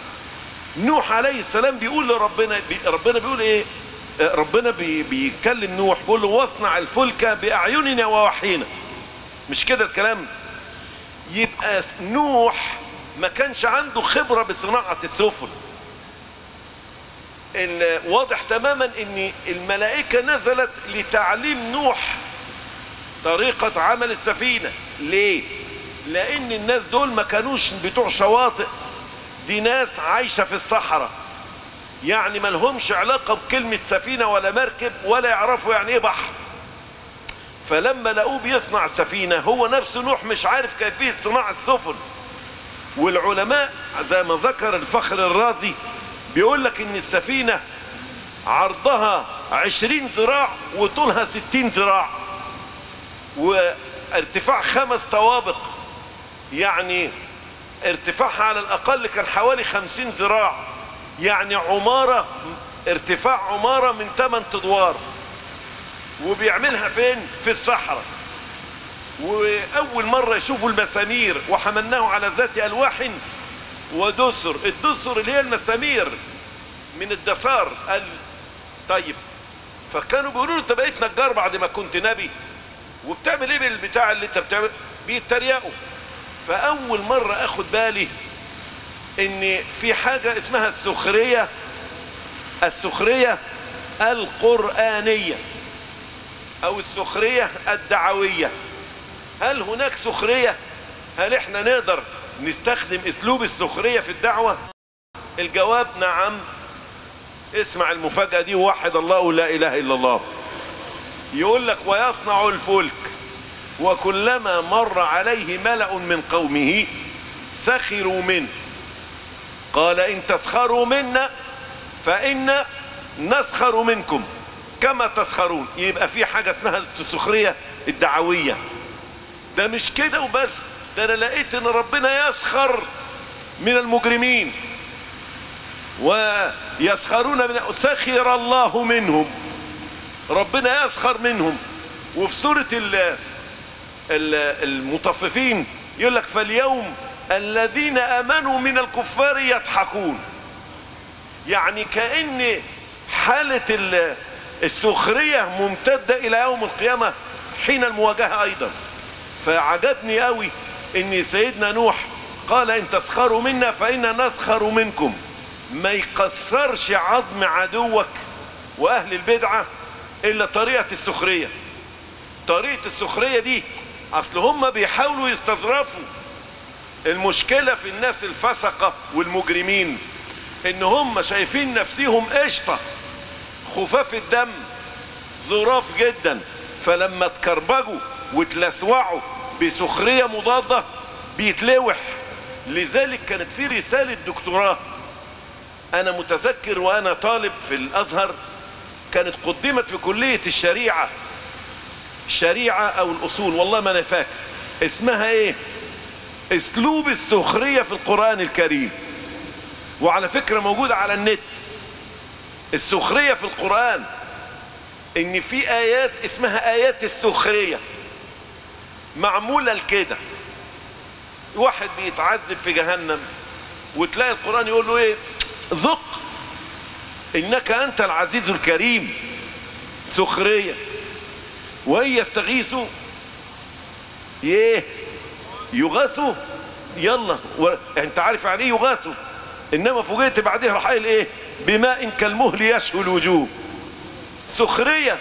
نوح عليه السلام بيقول لربنا، بي ربنا بيقول ايه؟ ربنا بي بيكلم نوح بيقول له واصنع الفلك بأعيننا ووحينا. مش كده الكلام؟ يبقى نوح ما كانش عنده خبرة بصناعة السفن. واضح تماما ان الملائكة نزلت لتعليم نوح طريقة عمل السفينة. ليه؟ لان الناس دول ما كانوش بتوع شواطئ، دي ناس عايشة في الصحراء، يعني ما لهمش علاقة بكلمة سفينة ولا مركب ولا يعرفوا يعني ايه بحر. فلما لقوه بيصنع سفينة، هو نفسه نوح مش عارف كيفية صناعة السفن. والعلماء زي ما ذكر الفخر الرازي بيقول لك ان السفينة عرضها عشرين ذراع وطولها ستين ذراع وارتفاع خمس طوابق، يعني ارتفاعها على الاقل كان حوالي خمسين ذراع، يعني عمارة ارتفاع عمارة من ثمان ادوار، وبيعملها فين؟ في الصحراء. واول مرة يشوفوا المسامير وحملناه على ذات الواح ودسر. الدسر اللي هي المسامير من الدثار. قال طيب، فكانوا بيقولوا له انت بقيت نجار بعد ما كنت نبي وبتعمل ايه بالبتاع اللي انت بتعمل؟ بيتريقوا. فاول مرة اخد بالي ان في حاجة اسمها السخرية، السخرية القرآنية او السخرية الدعوية. هل هناك سخرية؟ هل احنا نقدر نستخدم اسلوب السخرية في الدعوة؟ الجواب نعم. اسمع المفاجأة دي، وحد الله لا اله الا الله. يقول لك ويصنع الفلك وكلما مر عليه ملأ من قومه سخروا منه قال إن تسخروا منا فإنا نسخر منكم كما تسخرون. يبقى في حاجة اسمها السخرية الدعوية. ده مش كده وبس، ده انا لقيت ان ربنا يسخر من المجرمين ويسخرون من سخر الله منهم، ربنا يسخر منهم. وفي سورة المطففين يقول لك فاليوم الذين امنوا من الكفار يضحكون. يعني كأن حالة السخرية ممتدة الى يوم القيامة حين المواجهة ايضا. فعجبني قوي ان سيدنا نوح قال ان تسخروا منا فإنا نسخر منكم. ما يكسرش عظم عدوك واهل البدعة الا طريقة السخرية. طريقة السخرية دي اصل هم بيحاولوا يستظرفوا. المشكلة في الناس الفسقة والمجرمين ان هم شايفين نفسهم قشطة، خفاف الدم، ظراف جدا، فلما تكربجوا وتلسوعوا بسخرية مضادة بيتلوح. لذلك كانت في رسالة دكتوراه انا متذكر وانا طالب في الازهر، كانت قدمت في كلية الشريعة، الشريعة او الاصول والله ما انا فاكر اسمها ايه، اسلوب السخرية في القرآن الكريم. وعلى فكرة موجودة على النت. السخرية في القرآن ان في ايات اسمها ايات السخرية معمولة لكده. واحد بيتعذب في جهنم وتلاقي القرآن يقول له ايه، ذق انك انت العزيز الكريم. سخرية. وان يستغيثوا ايه يغاثوا، يلا و... انت عارف يعني ايه يغاثوا، انما فوجئت بعدها راح قايل ايه بماء كالمهل يشوي الوجوه. سخرية.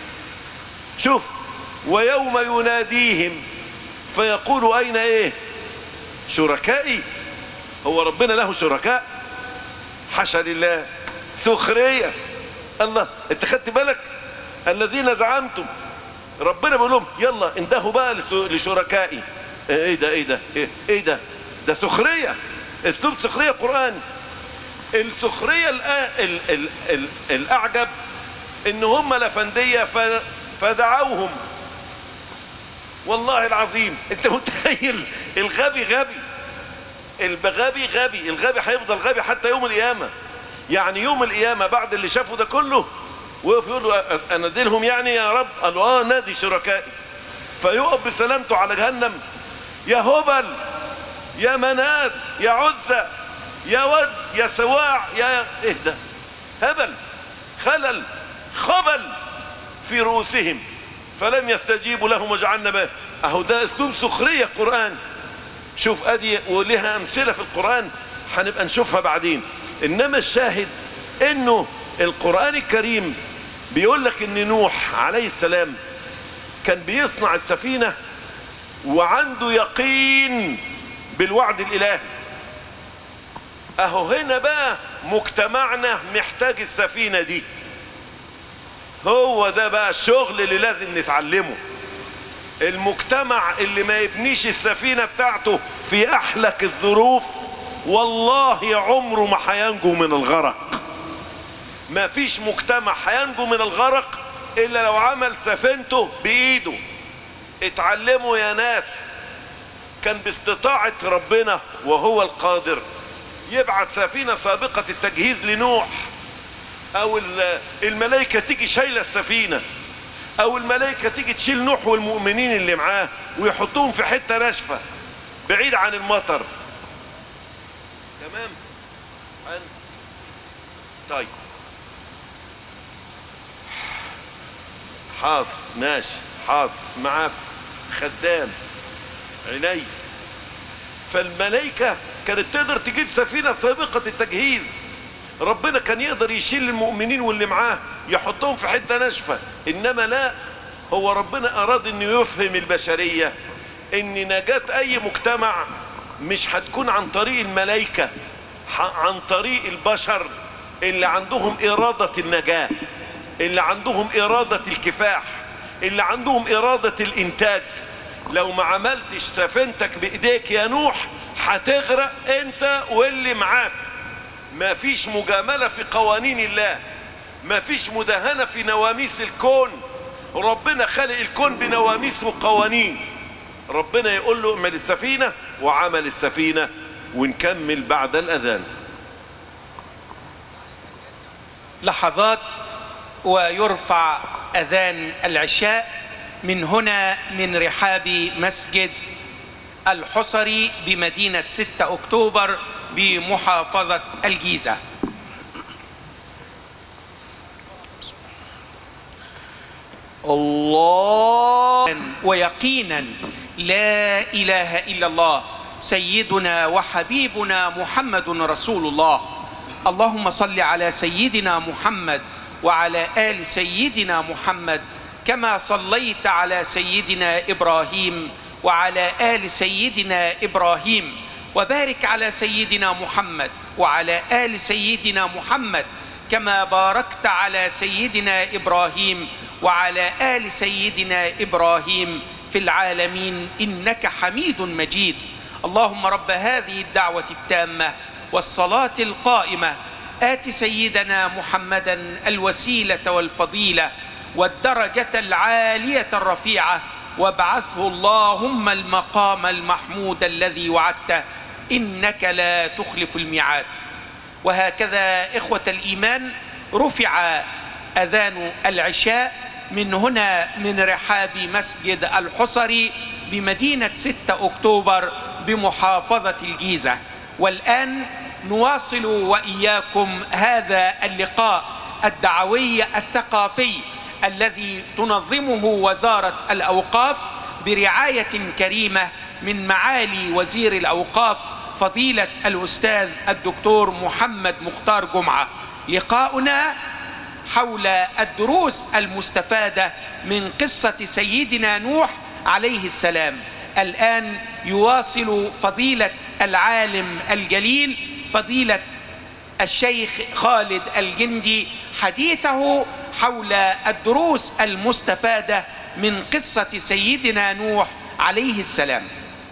شوف ويوم يناديهم فيقول اين ايه شركائي. هو ربنا له شركاء؟ حاشا لله. سخرية. الله، انت خدت بالك؟ الذين زعمتم، ربنا بيقول لهم يلا انتهوا بقى لشركائي. ايه ده ايه ده ايه, إيه ده ده سخرية. اسلوب سخرية قرآن. السخرية الأ... ال... ال... ال... الاعجب ان هم لفندية ف... فدعوهم. والله العظيم انت متخيل؟ الغبي غبي، الغبي غبي، الغبي هيفضل غبي حتى يوم القيامة. يعني يوم القيامة بعد اللي شافوا ده كله ويقف يقول له انا دينهم يعني يا رب؟ قالوا اه نادي شركائي. فيقف بسلامته على جهنم، يا هبل يا مناد يا عزة يا ود يا سواع يا ايه ده، هبل، خلل، خبل في رؤوسهم فلم يستجيبوا لهم وجعلنا به. اهو ده اسلوب سخرية قرآن. شوف ادي ولها امثلة في القرآن هنبقى نشوفها بعدين. انما الشاهد انه القرآن الكريم بيقول لك ان نوح عليه السلام كان بيصنع السفينة وعنده يقين بالوعد الالهي. اهو هنا بقى مجتمعنا محتاج السفينة دي. هو ده بقى الشغل اللي لازم نتعلمه. المجتمع اللي ما يبنيش السفينة بتاعته في احلك الظروف والله عمره ما هينجو من الغرق. ما فيش مجتمع هينجو من الغرق الا لو عمل سفينته بايده. اتعلموا يا ناس، كان باستطاعة ربنا وهو القادر يبعث سفينة سابقة التجهيز لنوح، او الملائكة تيجي شايلة السفينة، او الملائكة تيجي تشيل نوح والمؤمنين اللي معاه ويحطوهم في حتة ناشفة بعيد عن المطر. تمام؟ طيب حاضر ماشي حاضر معاك خدام عيني. فالملائكة كانت تقدر تجيب سفينة سابقة التجهيز. ربنا كان يقدر يشيل المؤمنين واللي معاه يحطهم في حتة ناشفة، انما لا، هو ربنا اراد انه يفهم البشرية ان نجاة اي مجتمع مش هتكون عن طريق الملائكة، عن طريق البشر اللي عندهم ارادة النجاة، اللي عندهم ارادة الكفاح، اللي عندهم ارادة الانتاج. لو ما عملتش سفينتك بايديك يا نوح هتغرق انت واللي معاك. ما فيش مجاملة في قوانين الله، ما فيش مداهنة في نواميس الكون. ربنا خلق الكون بنواميس وقوانين. ربنا يقول له اعمل السفينة وعمل السفينة. ونكمل بعد الأذان. لحظات ويرفع أذان العشاء من هنا من رحاب مسجد الحصري بمدينة ستة أكتوبر بمحافظة الجيزة. الله ويقينا لا إله إلا الله سيدنا وحبيبنا محمد رسول الله. اللهم صل على سيدنا محمد وعلى آل سيدنا محمد كما صليت على سيدنا إبراهيم وعلى آل سيدنا إبراهيم، وبارك على سيدنا محمد وعلى آل سيدنا محمد كما باركت على سيدنا إبراهيم وعلى آل سيدنا إبراهيم في العالمين إنك حميد مجيد. اللهم رب هذه الدعوة التامة والصلاة القائمة آت سيدنا محمدا الوسيلة والفضيلة والدرجة العالية الرفيعة وابعثه اللهم المقام المحمود الذي وعدته إنك لا تخلف الميعاد. وهكذا إخوة الإيمان رفع أذان العشاء من هنا من رحاب مسجد الحصري بمدينة ستة أكتوبر بمحافظة الجيزة. والآن نواصل وإياكم هذا اللقاء الدعوي الثقافي الذي تنظمه وزارة الأوقاف برعاية كريمة من معالي وزير الأوقاف فضيلة الأستاذ الدكتور محمد مختار جمعة. لقاؤنا حول الدروس المستفادة من قصة سيدنا نوح عليه السلام. الآن يواصل فضيلة العالم الجليل فضيلة الشيخ خالد الجندي حديثه حول الدروس المستفادة من قصة سيدنا نوح عليه السلام.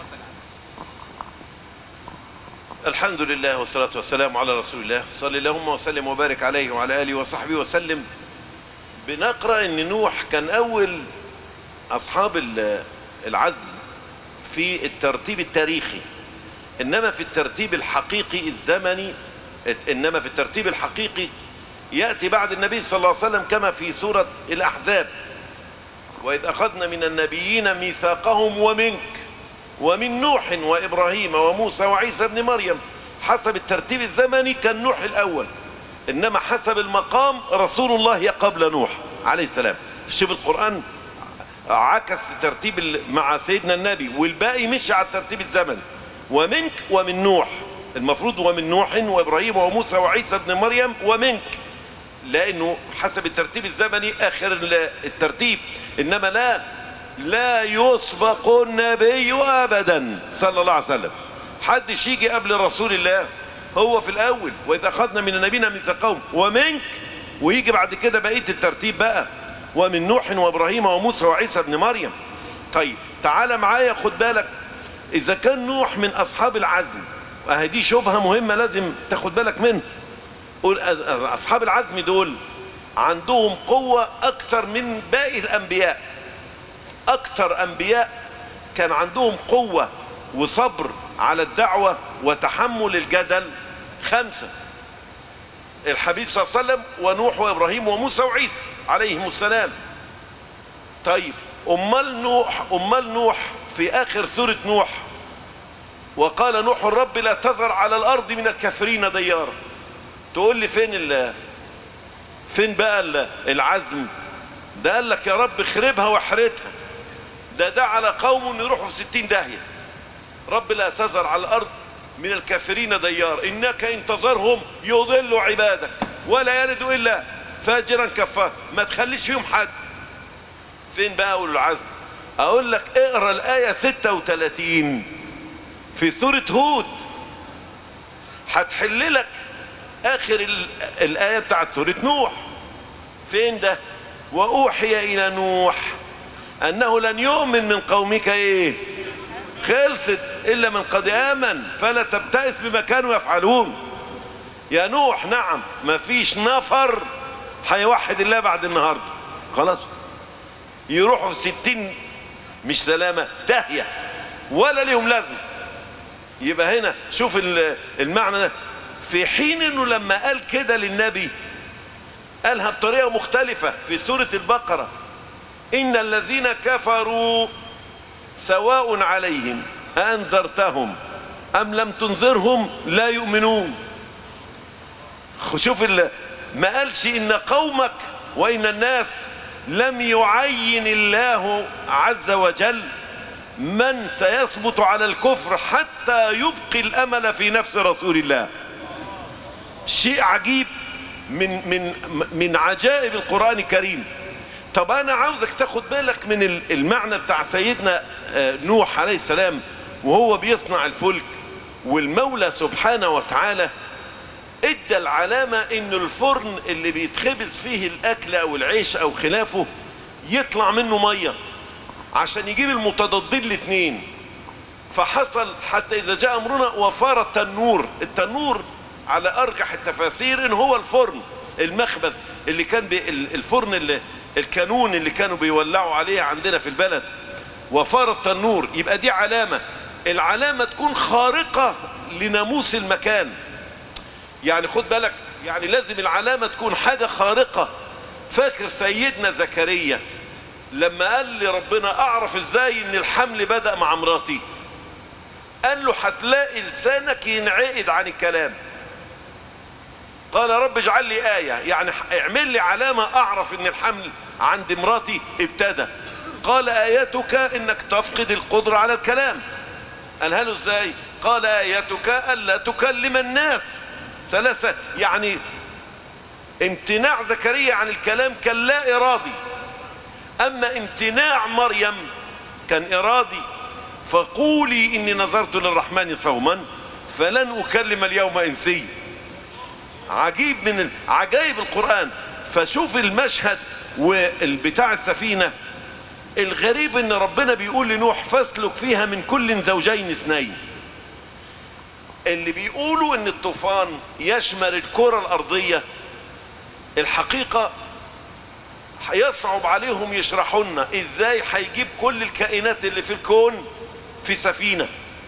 الحمد لله والصلاة والسلام على رسول الله صلى اللهم وسلم وبارك عليه وعلى آله وصحبه وسلم. بنقرأ ان نوح كان اول اصحاب العزم في الترتيب التاريخي، انما في الترتيب الحقيقي الزمني، انما في الترتيب الحقيقي يأتي بعد النبي صلى الله عليه وسلم كما في سورة الأحزاب: وإذ أخذنا من النبيين ميثاقهم ومنك ومن نوح وإبراهيم وموسى وعيسى ابن مريم. حسب الترتيب الزمني كان نوح الأول، إنما حسب المقام رسول الله قبل نوح عليه السلام. شوف القرآن عكس الترتيب مع سيدنا النبي، والباقي مشي على الترتيب الزمني. ومنك ومن نوح، المفروض ومن نوح وإبراهيم وموسى وعيسى ابن مريم ومنك. لانه حسب الترتيب الزمني اخر الترتيب، انما لا لا يسبق النبي ابدا صلى الله عليه وسلم. حدش يجي قبل رسول الله، هو في الاول. واذا اخذنا من نبينا ميثاقهم ومنك، ويجي بعد كده بقيه الترتيب بقى، ومن نوح وابراهيم وموسى وعيسى ابن مريم. طيب تعال معايا، خد بالك، اذا كان نوح من اصحاب العزم، اهي دي شبهه مهمه لازم تاخد بالك منها. اصحاب العزم دول عندهم قوه اكتر من باقي الانبياء. اكتر انبياء كان عندهم قوه وصبر على الدعوه وتحمل الجدل خمسه: الحبيب صلى الله عليه وسلم ونوح وابراهيم وموسى وعيسى عليهم السلام. طيب امال نوح امال نوح في اخر سوره نوح، وقال نوح الرب لا تذر على الارض من الكافرين ديارا. تقول لي فين ال فين بقى العزم ده؟ قال لك يا رب اخربها واحرتها. ده ده على قوم يروحوا في ستين داهيه. رب لا تذر على الارض من الكافرين ديار انك ان تذرهم يضلوا عبادك ولا يلدوا الا فاجرا كفار. ما تخليش فيهم حد. فين بقى اولو العزم؟ اقول لك اقرا الايه ستة وثلاثين في سوره هود، هتحل لك اخر الايه بتاعت سوره نوح. فين ده؟ واوحي الى نوح انه لن يؤمن من قومك ايه؟ خلصت الا من قد امن فلا تبتئس بما كانوا يفعلون. يا نوح نعم مفيش نفر هيوحد الله بعد النهارده، خلاص يروحوا في ستين مش سلامه داهيه ولا ليهم لازمه. يبقى هنا شوف المعنى ده، في حين انه لما قال كده للنبي قالها بطريقه مختلفه في سوره البقره: ان الذين كفروا سواء عليهم أنذرتهم أم لم تنذرهم لا يؤمنون. شوف ما قالش إن قومك وإن الناس، لم يعين الله عز وجل من سيثبت على الكفر حتى يبقي الأمل في نفس رسول الله. شيء عجيب من من من عجائب القرآن الكريم. طب انا عاوزك تاخد بالك من المعنى بتاع سيدنا نوح عليه السلام وهو بيصنع الفلك، والمولى سبحانه وتعالى ادى العلامة ان الفرن اللي بيتخبز فيه الاكل او العيش او خلافه يطلع منه مية عشان يجيب المتضادين الاتنين. فحصل حتى اذا جاء امرنا وفار التنور. التنور على ارجح التفاسير ان هو الفرن المخبز اللي كان الفرن اللي الكانون اللي كانوا بيولعوا عليه عندنا في البلد. وفار التنور، يبقى دي علامة. العلامة تكون خارقة لناموس المكان. يعني خد بالك، يعني لازم العلامة تكون حاجة خارقة. فاكر سيدنا زكريا لما قال لي ربنا اعرف ازاي ان الحمل بدأ مع مراتي؟ قال له هتلاقي لسانك ينعقد عن الكلام. قال رب اجعل لي آية، يعني اعمل لي علامة اعرف ان الحمل عند مراتي ابتدى. قال آيتك انك تفقد القدرة على الكلام. قالها له ازاي؟ قال آيتك الا تكلم الناس ثلاثة. يعني امتناع زكريا عن الكلام كان لا ارادي، اما امتناع مريم كان ارادي. فقولي اني نذرت للرحمن صوما فلن اكلم اليوم انسيا. عجيب من عجائب القرآن. فشوف المشهد والبتاع السفينة الغريب ان ربنا بيقول لنوح فاسلك فيها من كل زوجين اثنين. اللي بيقولوا ان الطوفان يشمل الكرة الارضية، الحقيقة هيصعب عليهم يشرحوا لنا ازاي هيجيب كل الكائنات اللي في الكون في سفينة.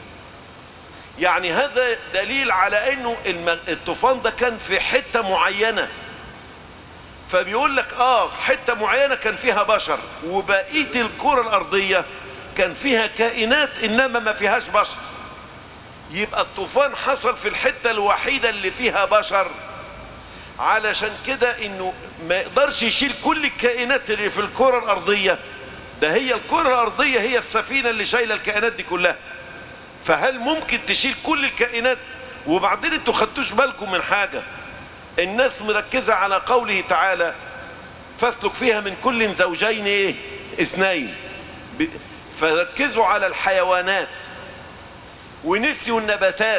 يعني هذا دليل على انه الطوفان ده كان في حتة معينة. فبيقول لك اه حتة معينة كان فيها بشر، وبقية الكرة الارضية كان فيها كائنات انما ما فيهاش بشر. يبقى الطوفان حصل في الحتة الوحيدة اللي فيها بشر، علشان كده انه ما يقدرش يشيل كل الكائنات اللي في الكرة الارضية. ده هي الكرة الارضية هي السفينة اللي شايلة الكائنات دي كلها. فهل ممكن تشيل كل الكائنات؟ وبعدين انتوا خدتوش بالكم من حاجة، الناس مركزة على قوله تعالى فاسلك فيها من كل زوجين ايه اثنين، فركزوا على الحيوانات ونسيوا النباتات.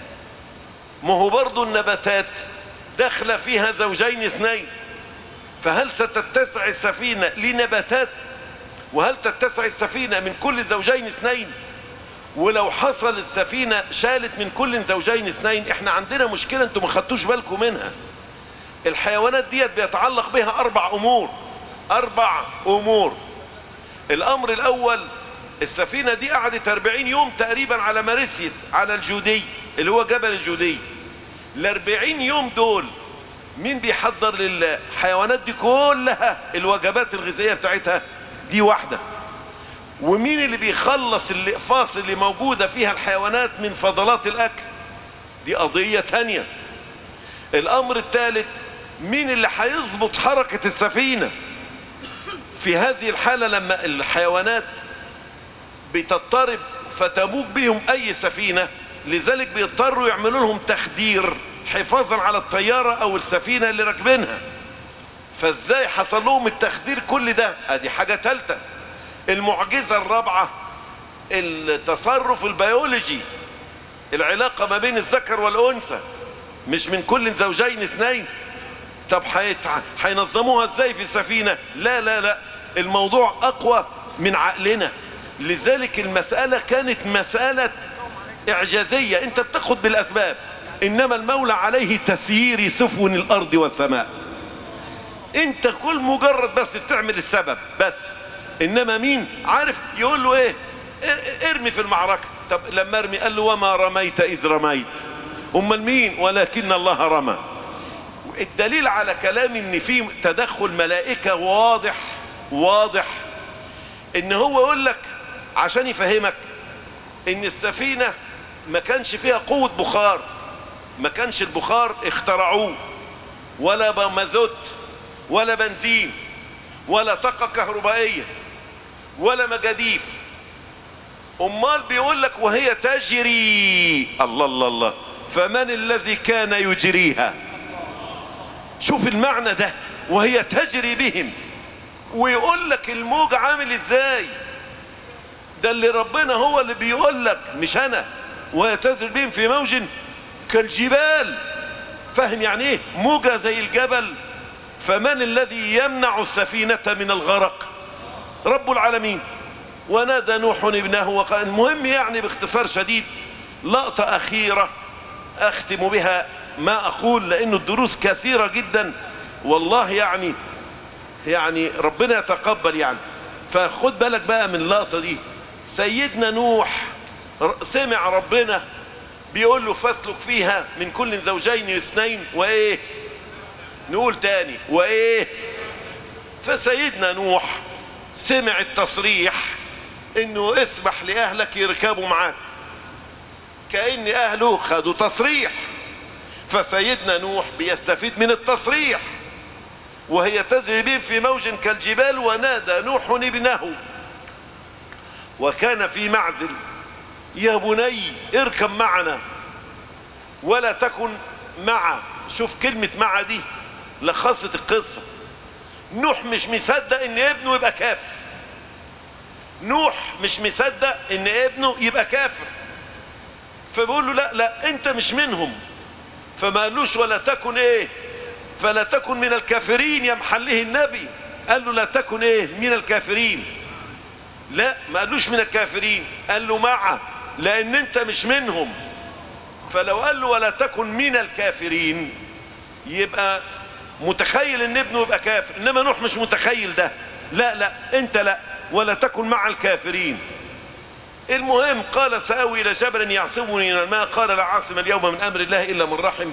ما هو برضو النباتات داخله فيها زوجين اثنين، فهل ستتسع السفينة لنباتات؟ وهل تتسع السفينة من كل زوجين اثنين؟ ولو حصل السفينة شالت من كل زوجين اثنين، احنا عندنا مشكلة انتم ما خدتوش بالكم منها. الحيوانات ديت بيتعلق بها اربع امور اربع امور الامر الاول، السفينة دي قعدت اربعين يوم تقريبا على مرسيت، على الجودي اللي هو جبل الجودي. الاربعين يوم دول مين بيحضر للحيوانات دي كلها الوجبات الغذائية بتاعتها؟ دي واحدة. ومين اللي بيخلص الاقفاص اللي موجودة فيها الحيوانات من فضلات الاكل؟ دي قضية تانية. الامر الثالث، مين اللي هيظبط حركة السفينة في هذه الحالة لما الحيوانات بتضطرب فتموج بهم اي سفينة؟ لذلك بيضطروا يعملوا لهم تخدير حفاظا على الطيارة او السفينة اللي راكبينها. فازاي حصل لهم التخدير كل ده؟ ادي حاجة ثالثة. المعجزة الرابعة، التصرف البيولوجي، العلاقة ما بين الذكر والانثى، مش من كل زوجين اثنين. طب هينظموها ازاي في السفينة؟ لا لا لا، الموضوع اقوى من عقلنا. لذلك المسألة كانت مسألة اعجازية، انت بتاخد بالاسباب، انما المولى عليه تسيير سفن الارض والسماء. انت كل مجرد بس بتعمل السبب بس، انما مين عارف يقول له ايه؟ ارمي في المعركة. طب لما ارمي قال له وما رميت اذ رميت، امال مين؟ ولكن الله رمى. الدليل على كلامي ان في تدخل ملائكة واضح واضح، ان هو يقول لك عشان يفهمك ان السفينة ما كانش فيها قوة بخار، ما كانش البخار اخترعوه، ولا مازوت ولا بنزين ولا طاقة كهربائية ولا مجاديف. امال بيقول لك وهي تجري، الله الله الله، فمن الذي كان يجريها؟ شوف المعنى ده، وهي تجري بهم. ويقول لك الموج عامل ازاي؟ ده اللي ربنا هو اللي بيقول لك مش انا. وهي تجري بهم في موج كالجبال. فاهم يعني ايه موجة زي الجبل؟ فمن الذي يمنع السفينة من الغرق؟ رب العالمين. ونادى نوح ابنه وقال. المهم يعني باختصار شديد، لقطة اخيرة اختم بها ما اقول، لانه الدروس كثيرة جدا والله، يعني يعني ربنا يتقبل يعني. فخد بالك بقى من اللقطة دي. سيدنا نوح سمع ربنا بيقول له فاسلك فيها من كل زوجين اثنين وايه؟ نقول تاني وايه؟ فسيدنا نوح سمع التصريح انه اسمح لاهلك يركبوا معاك، كأن اهله خدوا تصريح. فسيدنا نوح بيستفيد من التصريح. وهي تجري بهم في موج كالجبال ونادى نوح ابنه وكان في معزل يا بني اركب معنا ولا تكن مع. شوف كلمة مع دي لخصت القصة. نوح مش مصدق ان ابنه يبقى كافر. نوح مش مصدق ان ابنه يبقى كافر، فبيقول له لا لا انت مش منهم. فما قالوش ولا تكن ايه؟ فلا تكن من الكافرين يا محله النبي. قال له لا تكن ايه؟ من الكافرين. لا ما قالوش من الكافرين، قال له مع، لان انت مش منهم. فلو قال له ولا تكن من الكافرين يبقى متخيل ان ابنه يبقى كافر، انما نوح مش متخيل ده. لا لا انت لا، ولا تكن مع الكافرين. المهم قال سآوي الى جبل يعصمني من الماء قال لا عاصم اليوم من امر الله الا من رحم.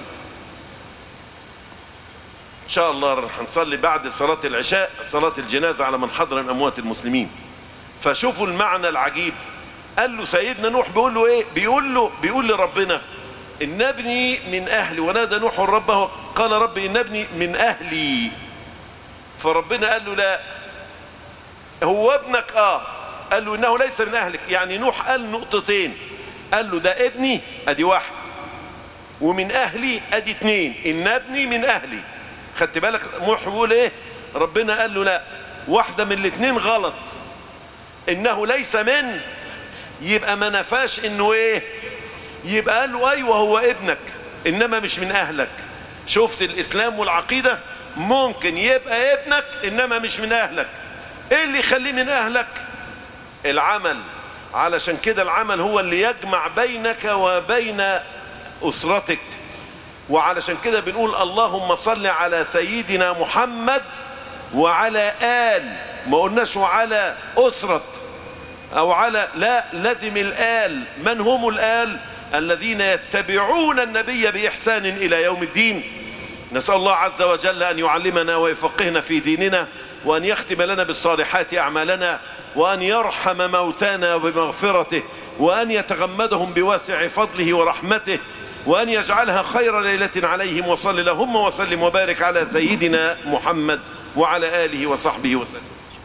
ان شاء الله هنصلي بعد صلاة العشاء صلاة الجنازة على من حضر من اموات المسلمين. فشوفوا المعنى العجيب. قال له سيدنا نوح بيقول له ايه؟ بيقول له بيقول لربنا ان ابني من اهلي. ونادى نوح ربه قال رب ان ابني من اهلي. فربنا قال له لا هو ابنك اه. قال له انه ليس من اهلك. يعني نوح قال نقطتين، قال له ده ابني ادي واحد، ومن اهلي ادي اتنين، ان ابني من اهلي. خدت بالك نوح بيقول ايه؟ ربنا قال له لا، واحدة من الاتنين غلط، انه ليس من، يبقى ما نفاش انه ايه، يبقى قال له ايوه هو ابنك انما مش من اهلك. شفت الاسلام والعقيدة؟ ممكن يبقى ابنك انما مش من اهلك. ايه اللي يخليه من اهلك؟ العمل. علشان كده العمل هو اللي يجمع بينك وبين اسرتك. وعلشان كده بنقول اللهم صل على سيدنا محمد وعلى آل، ما قلناش وعلى أسرة أو على، لا، لازم الآل. من هم الآل؟ الذين يتبعون النبي بإحسان إلى يوم الدين. نسأل الله عز وجل أن يعلمنا ويفقهنا في ديننا، وأن يختم لنا بالصالحات أعمالنا، وأن يرحم موتانا بمغفرته، وأن يتغمدهم بواسع فضله ورحمته، وأن يجعلها خير ليلة عليهم. وصل اللهم وسلم وبارك على سيدنا محمد وعلى آله وصحبه وسلم.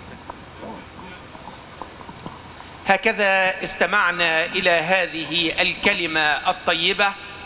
هكذا استمعنا إلى هذه الكلمة الطيبة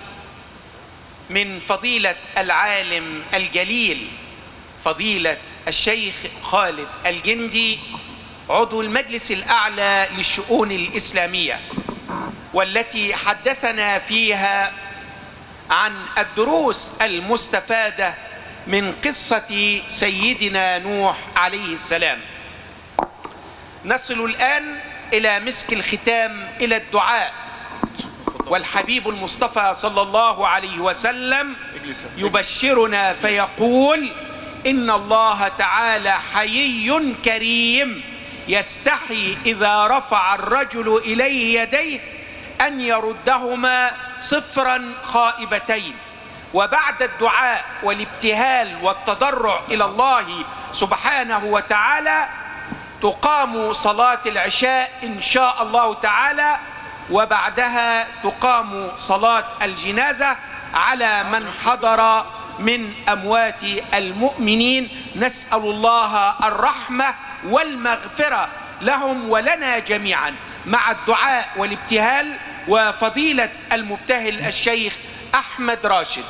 من فضيلة العالم الجليل فضيلة الشيخ خالد الجندي عضو المجلس الأعلى للشؤون الإسلامية، والتي حدثنا فيها عن الدروس المستفادة من قصة سيدنا نوح عليه السلام. نصل الآن إلى مسك الختام، إلى الدعاء. والحبيب المصطفى صلى الله عليه وسلم يبشرنا فيقول: إن الله تعالى حيي كريم يستحي إذا رفع الرجل إليه يديه أن يردهما صفرا خائبتين. وبعد الدعاء والابتهال والتضرع إلى الله سبحانه وتعالى تقام صلاة العشاء إن شاء الله تعالى، وبعدها تقام صلاة الجنازة على من حضر من أموات المؤمنين. نسأل الله الرحمة والمغفرة لهم ولنا جميعا، مع الدعاء والابتهال وفضيلة المبتهل الشيخ أحمد راشد.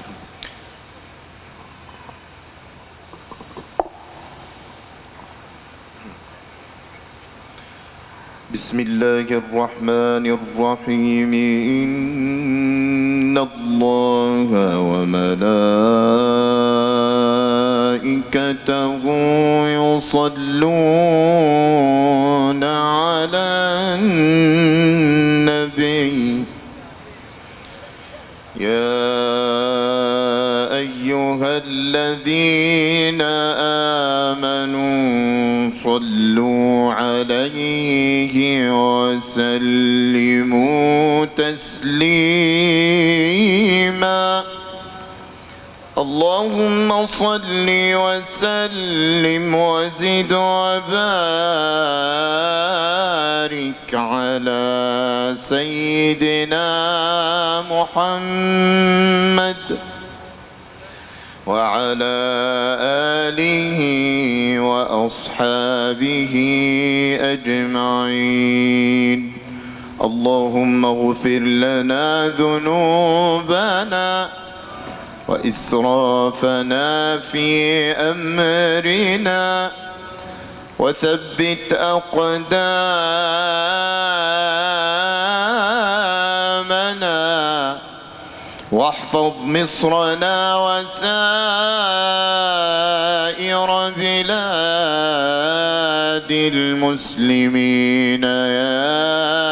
بسم الله الرحمن الرحيم. إن الله وملائكته يصلون على النبي يا أيها الذين آمنوا صلوا عليه وسلموا تسليما. اللهم صل وسلم وزد وبارك على سيدنا محمد وعلى آله وأصحابه أجمعين. اللهم اغفر لنا ذنوبنا وإسرافنا في أمرنا وثبت أقدامنا واحفظ مصرنا وسائر بلاد المسلمين يا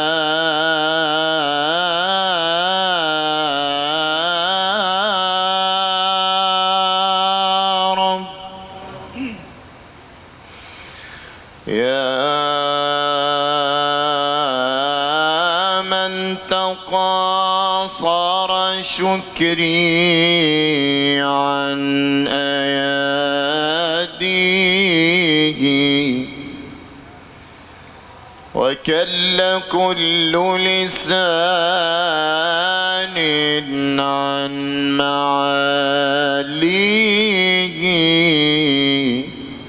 رب. يا من تقاصر شكري عن أياديه وكل كل لسان عن معاليه.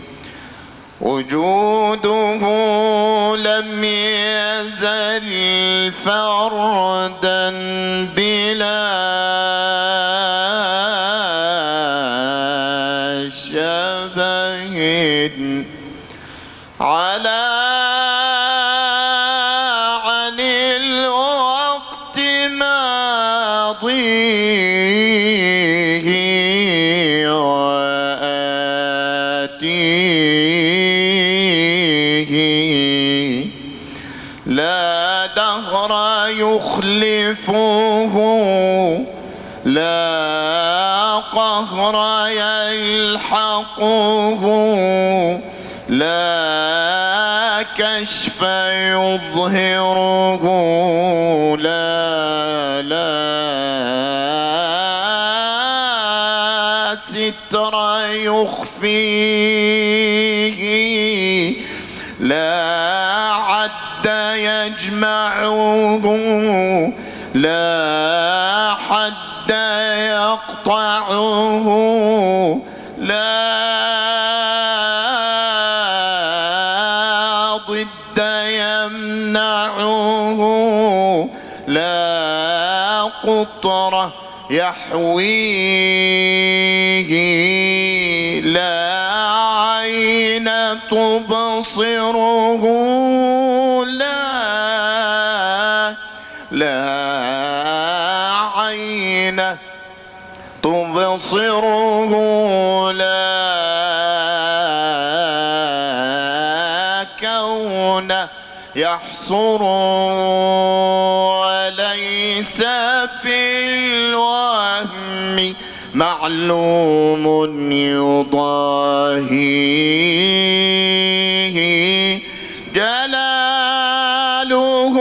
وجوده لم يزل فردا بلا على عن الوقت ماضيه وآتيه لا دهر يخلفه لا قهر يلحقه لا كشف يظهره لا لا ستر يخفيه لا عد يجمعه لا حد يقطعه لا ضد يمنعه لا قطرة يحويه لا عين تبصره لا لا عين تبصره لا كون يحصر وليس في الوهم معلوم يضاهيه جلاله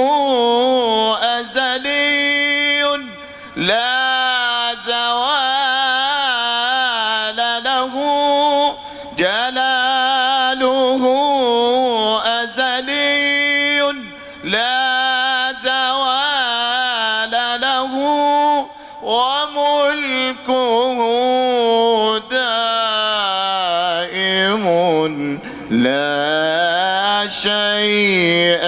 أزلي لا زوال له جلاله أزلي لا زوال له وملكه دائم لا شيء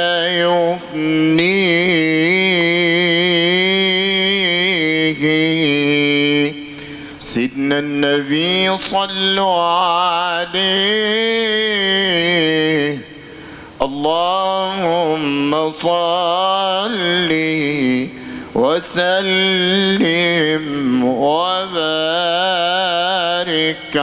يفنيه سيدنا النبي صلوا عليه اللهم صل وسلم وبارك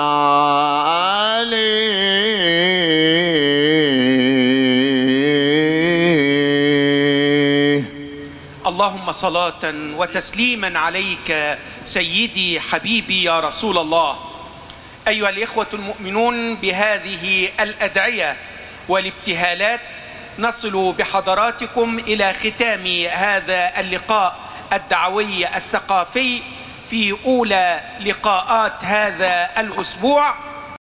عليه. اللهم صلاة وتسليما عليك سيدي حبيبي يا رسول الله. أيها الإخوة المؤمنون، بهذه الأدعية والابتهالات نصل بحضراتكم إلى ختام هذا اللقاء الدعوي الثقافي في أولى لقاءات هذا الأسبوع.